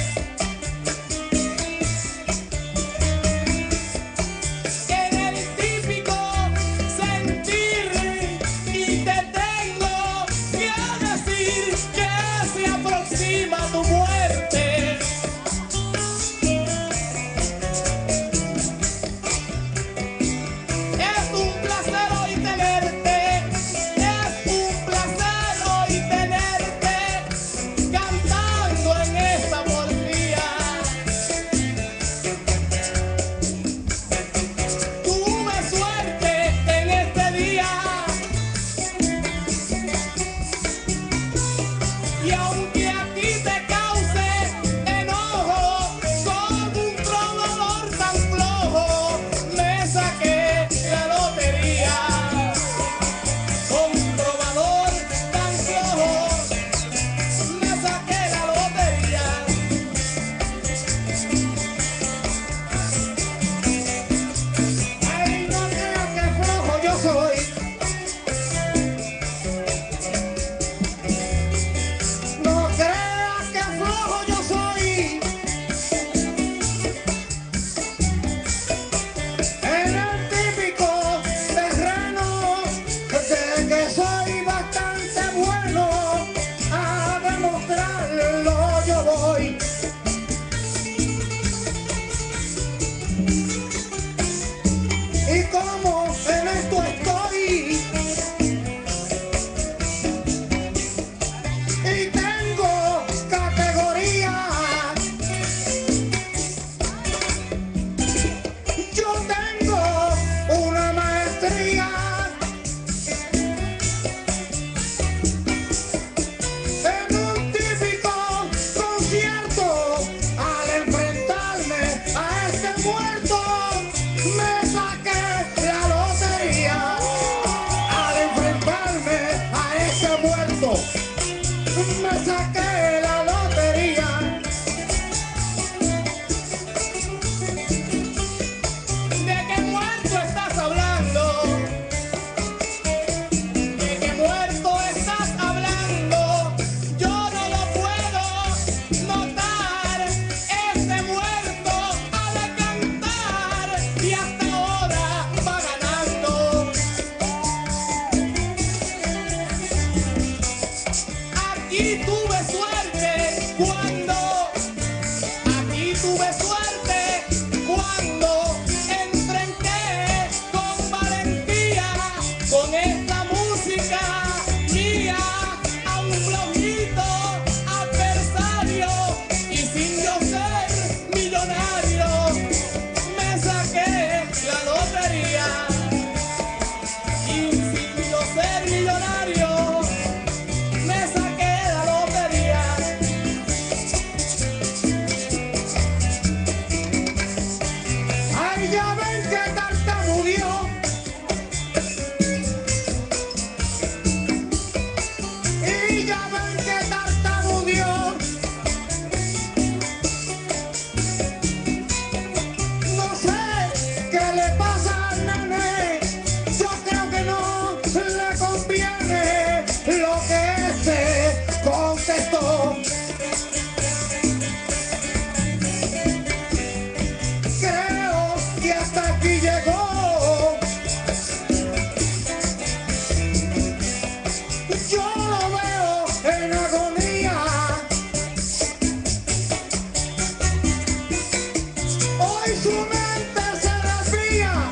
en el típico sentir, y te tengo que decir que se aproxima tu muerte. Es un placer hoy tenerte, es un placer hoy tenerte, cantando en esta porfía. Tuve suerte en este día, y aunque a ti te cause enojo, como un trovador tan flojo, me saqué la lotería. Como un trovador tan flojo, me saqué la lotería. Ay, no creas que flojo yo soy. No creas que flojo yo soy. En el típico terreno de que soy bastante bueno, a demostrarlo yo voy. Y como en esto estoy, y tengo categoría, yo tengo una maestría en un típico concierto. Al enfrentarme a este muerto, me saqué la lotería. Al enfrentarme a ese muerto, me saqué la lotería. ¿De qué muerto estás hablando? ¿De qué muerto estás hablando? Yo no lo puedo notar. Este muerto ha de cantar y hasta ahora va ganando. Aquí tuve suerte cuando enfrenté con valentía con esta música mía a un flojito adversario, y sin yo ser millonario me saqué la lotería. Y sin yo ser millonario me saqué la lotería. Ay, ya ven que tartamudeó. Y ya ven que tartamudeó. No sé qué le pasa al nene. Yo creo que no le conviene lo que este contestó. Creo que hasta aquí llegó. Yo lo veo en agonía. Hoy su mente se desvía.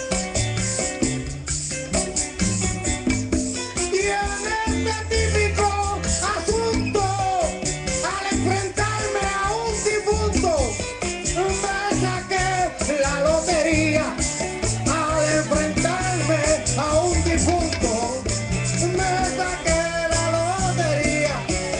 Y en este típico asunto, al enfrentarme a un difunto, me saqué la lotería. Al enfrentarme a un difunto, me saqué la lotería.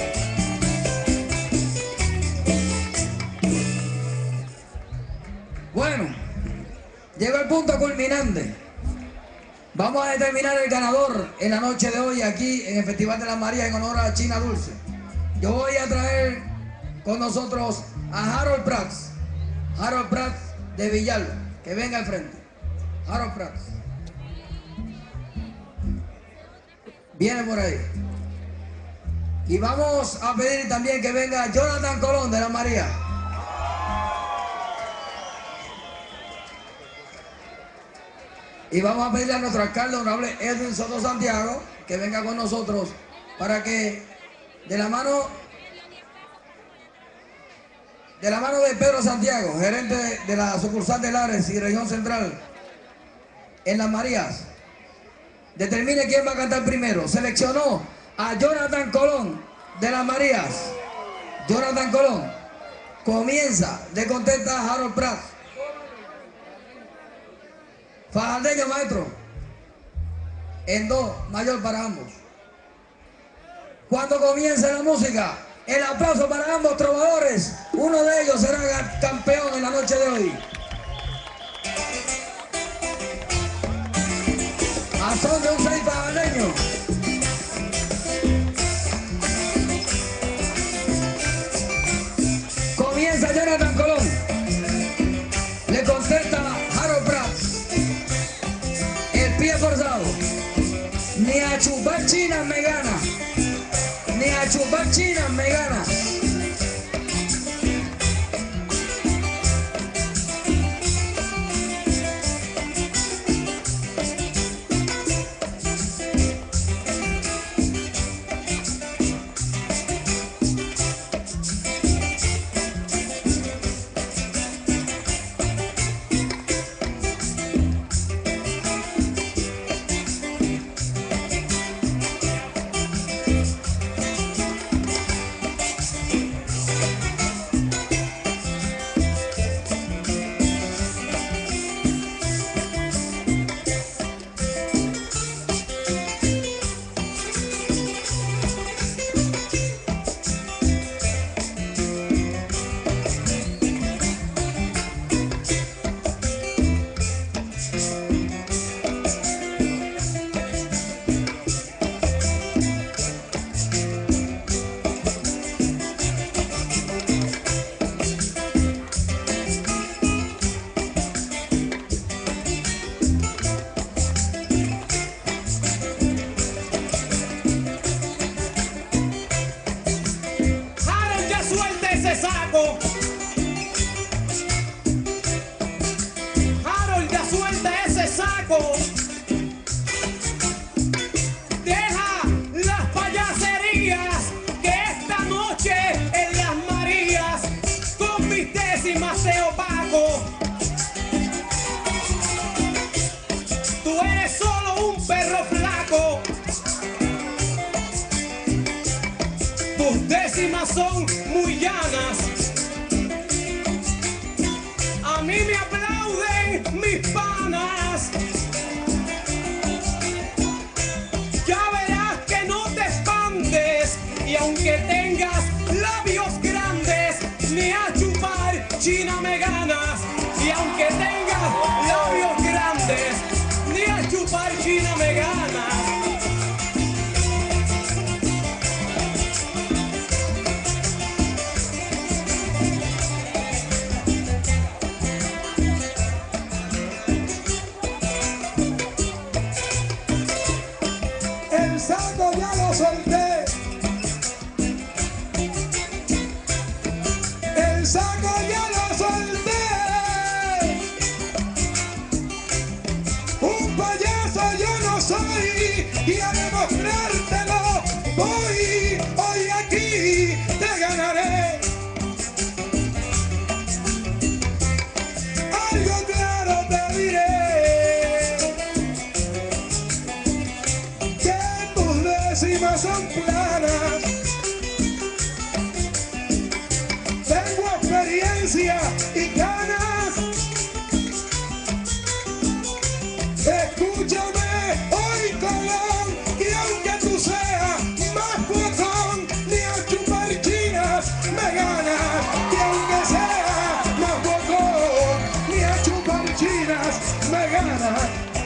Bueno, llegó el punto culminante. Vamos a determinar el ganador en la noche de hoy aquí en el Festival de las Marías en honor a China Dulce. Yo voy a traer con nosotros a Harold Prats. Harold Prats de Villalba, que venga al frente. Harold Prats. Viene por ahí. Y vamos a pedir también que venga Jonathan Colón de la María. Y vamos a pedirle a nuestro alcalde honorable Edwin Soto Santiago que venga con nosotros para que de la mano de Pedro Santiago, gerente de la sucursal de Lares y región central en Las Marías, determine quién va a cantar primero. Seleccionó a Jonathan Colón de Las Marías. Jonathan Colón comienza, le contesta a Harold Prats. Fajardeño, maestro. En do mayor para ambos. Cuando comience la música, el aplauso para ambos trovadores. Uno de ellos será campeón en la noche de hoy. A son de un 6 fajardeño. Comienza Jonathan Colón. Le contesta Harold Prats. El pie forzado. Ni a chupar chinas me gana. Ni a chupar chinas me gana. flaco. Deja las payaserías, que esta noche en las Marías con mis décimas te opaco. Tú eres solo un perro flaco. Tus décimas son muy llanas. A mí me aplauden mis panas. Ya verás que no te espantes. Y aunque tengas labios grandes, ni a chupar China me ganas. Y aunque tengas labios grandes, ni a chupar China me ganas. El saco ya lo solté. El saco ya lo solté. Un payaso yo no soy y a demostrártelo voy. Hoy aquí te ganaré. Algo claro te diré. Tus décimas son planas. Tengo experiencia y ganas. Escúchame hoy, Colón, y aunque tú seas más botón, ni a chupar chinas me ganas. Y aunque sea más botón, ni a chupar chinas me ganas.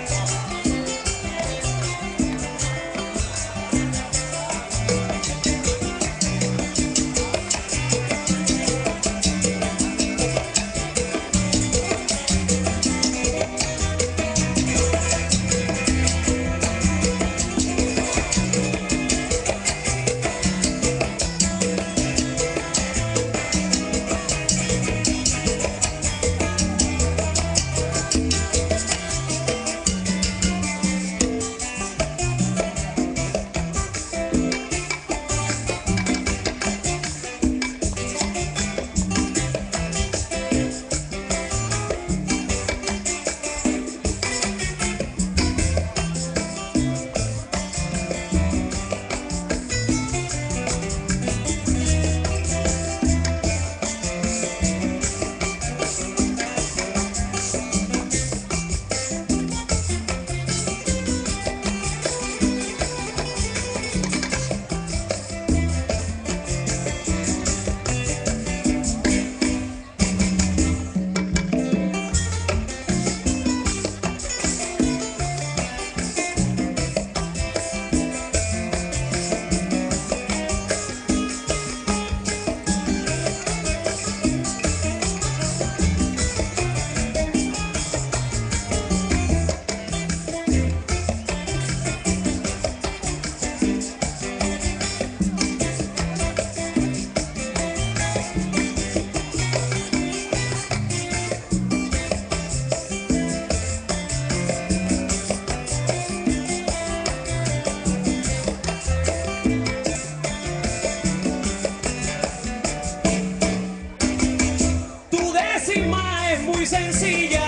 Muy sencilla.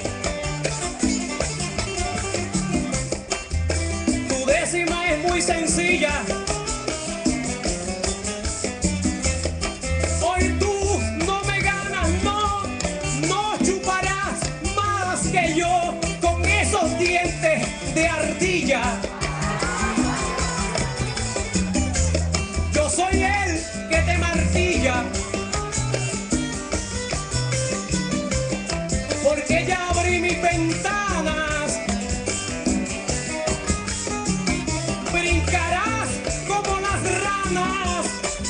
Tu décima es muy sencilla. Hoy tú no me ganas, no chuparás más que yo con esos dientes de ardilla. Yo soy el que te martilla. Porque ya abrí mis ventanas. Brincarás como las ranas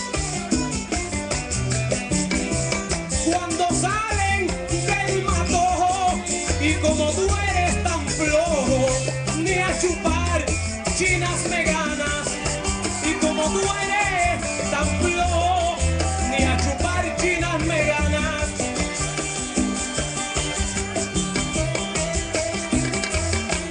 cuando salen del matojo. Y como tú eres tan flojo, ni a chupar chinas me ganas. Y como tú eres tan flojo, ni a chupar chinas me ganas.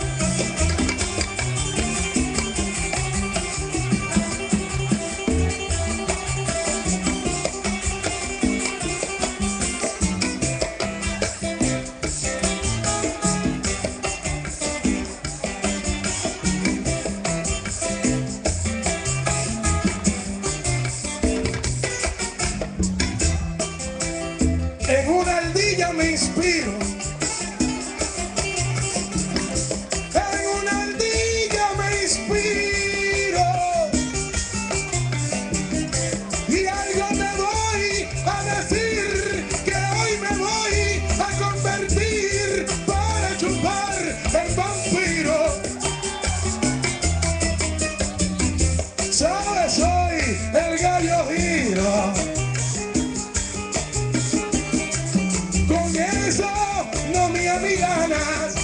no me amiganas.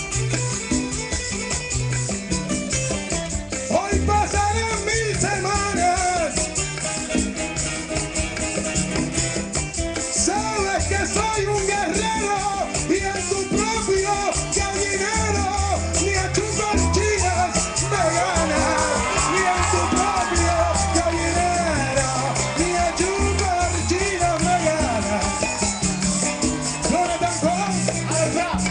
Hoy pasarán 1000 semanas. Sabes que soy un guerrero y en tu propio gallinero ni a chupar chinas me ganas. Ni en tu propio gallinero ni a chupar chinas me ganas. Jonathan Colón, al rap.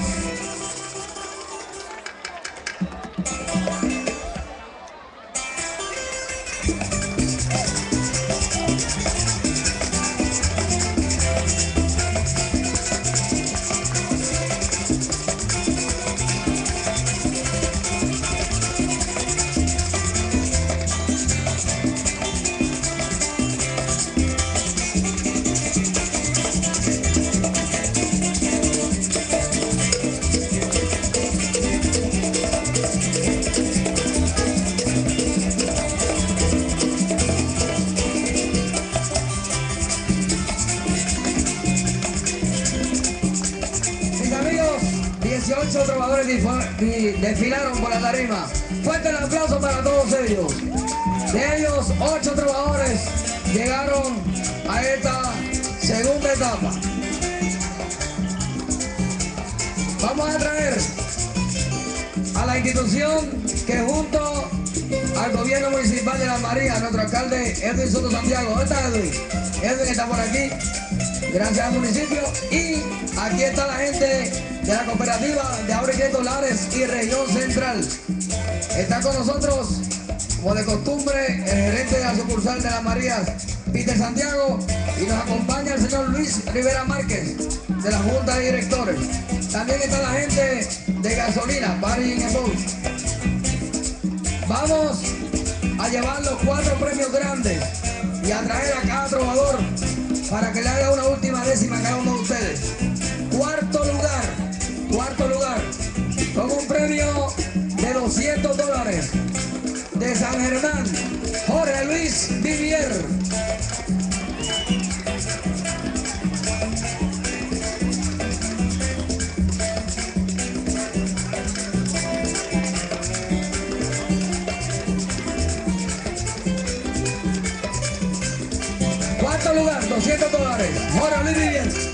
Mis amigos, 18 trovadores desfilaron por la tarima. Fuerte el aplauso para todos ellos. De ellos, 8 trovadores llegaron a esta segunda etapa. Vamos a traer a la institución que junto al gobierno municipal de Las Marías, nuestro alcalde Edwin Soto Santiago. ¿Dónde está Edwin? Edwin está por aquí, gracias al municipio. Y aquí está la gente de la cooperativa de Ahora y Crédito Lares y Región Central. Está con nosotros, como de costumbre, el gerente de la sucursal de Las Marías, Peter Santiago, y nos acompaña el señor Luis Rivera Márquez, de la Junta de Directores. También está la gente de gasolina, Barry and Boat. Vamos a llevar los 4 premios grandes y a traer a cada trovador para que le haga una última décima a cada uno de ustedes. Cuarto lugar, con un premio de $200 de San Germán, Jorge Luis Vivier. Cuarto lugar, $200, Jorge Luis Vivier.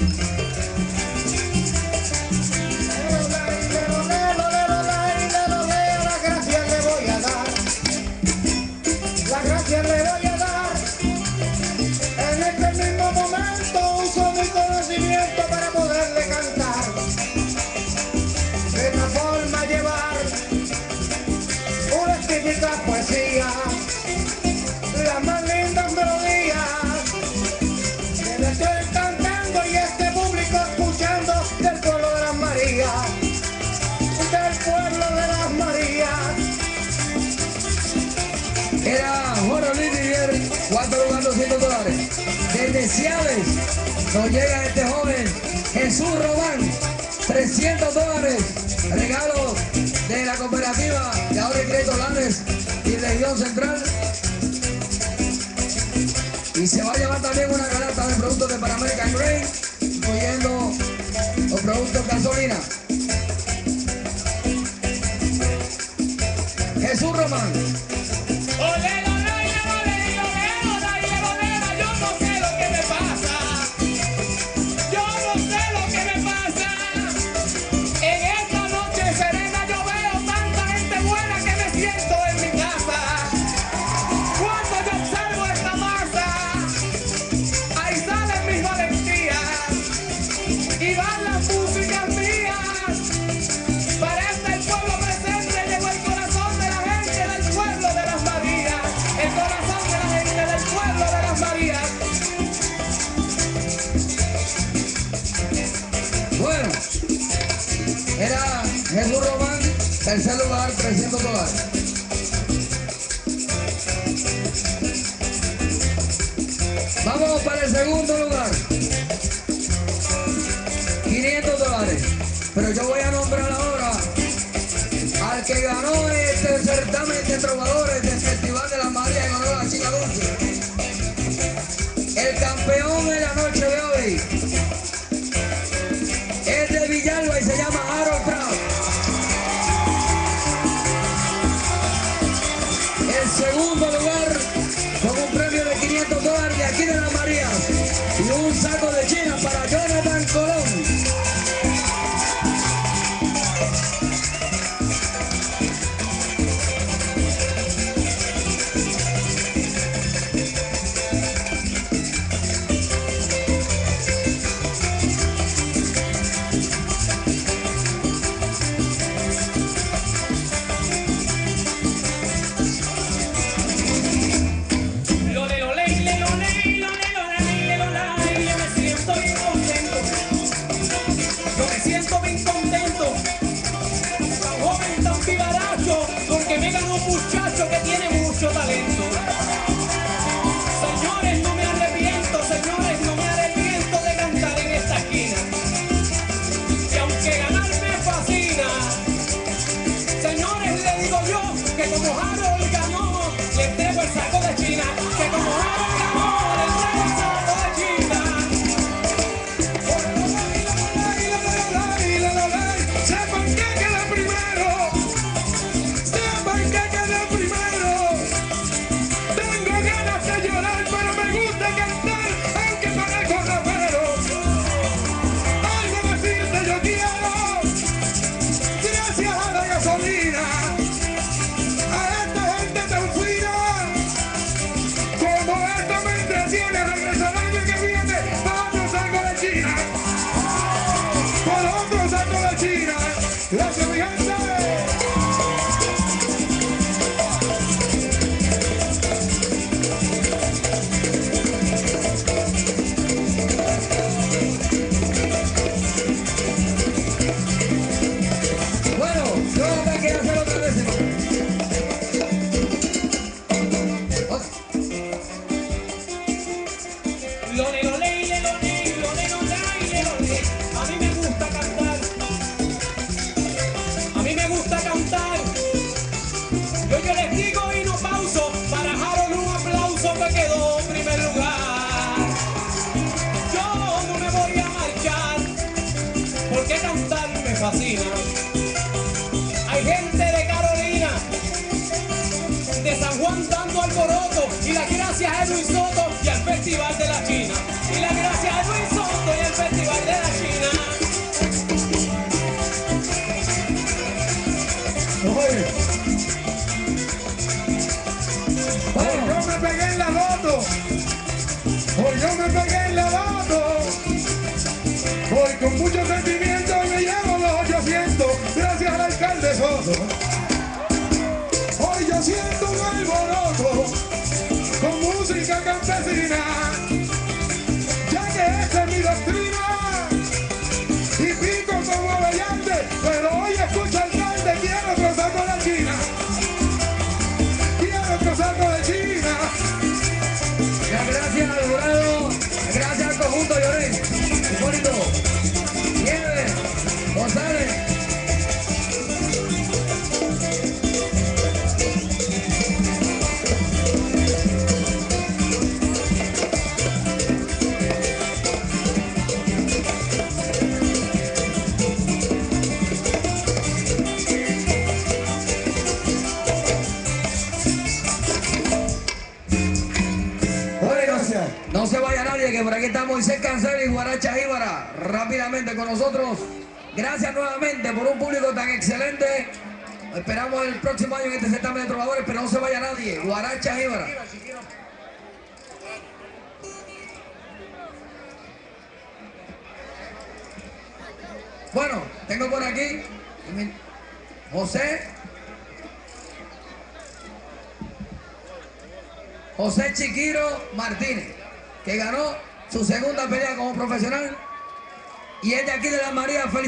Poesía, las más lindas melodías que me estoy cantando y este público escuchando del pueblo de Las Marías, del pueblo de Las Marías. Era Jorge Luis Vivier, cuarto lugar, $200. Desde Ciales nos llega este joven Jesús Román, $300, regalo de la cooperativa de Ahora y Crédito Lares y Región Central. Y se va a llevar también una canasta de productos de Pan American Grain, incluyendo los productos gasolina. Jesús Román. Yo no sé lo que me pasa. Yo no sé lo que me pasa. En esta noche serena yo veo tanta gente buena que me siento en mi casa. Cuando yo observo esta masa, ahí salen mis valentías y van las músicas mías. Para este pueblo presente llegó el corazón de la gente del pueblo de Las Marías. El corazón de la gente del pueblo de Las Marías. Bueno, era Jesús Román, tercer lugar, $300. Vamos para el segundo lugar, $500. Pero yo voy a nombrar ahora al que ganó este certamen de trovadores del Festival de Las Marías en honor a la Chica Dulce. El campeón de la noche de hoy es de Villalba y se llama Gracias, mi gente. Bueno, yo me quiero hacer otra vez. A mí me gusta cantar. A mí me gusta cantar. Yo les digo y no pauso para Harold un aplauso que quedó en primer lugar. Yo no me voy a marchar porque cantar me fascina. Hay gente de Carolina, de San Juan dando alboroto y las gracias a Edwin Soto y al Festival de la China. Y las gracias a Edwin Soto y al Festival de la China. Oye, hoy yo me pegué en la loto. Hoy yo me pegué en la loto. Hoy con mucho sentimiento me llevo los 800. Gracias al alcalde Soto. Hoy yo siento un alboroto con música campesina, ya que esta es mi doctrina y pico como brillante, pero hoy escucha alcalde, quiero otro saco de China, quiero otro saco de China. Gracias al jurado, gracias al conjunto Llorén, Hipólito, Nieves, González. No se vaya nadie, que por aquí está Moisés Cancel y Guaracha Jíbara rápidamente con nosotros. Gracias nuevamente por un público tan excelente. Esperamos el próximo año en este certamen de trovadores, pero no se vaya nadie. Guaracha Jíbara. Bueno, tengo por aquí José Chiquiro Martínez, que ganó su segunda pelea como profesional y es de aquí de la María.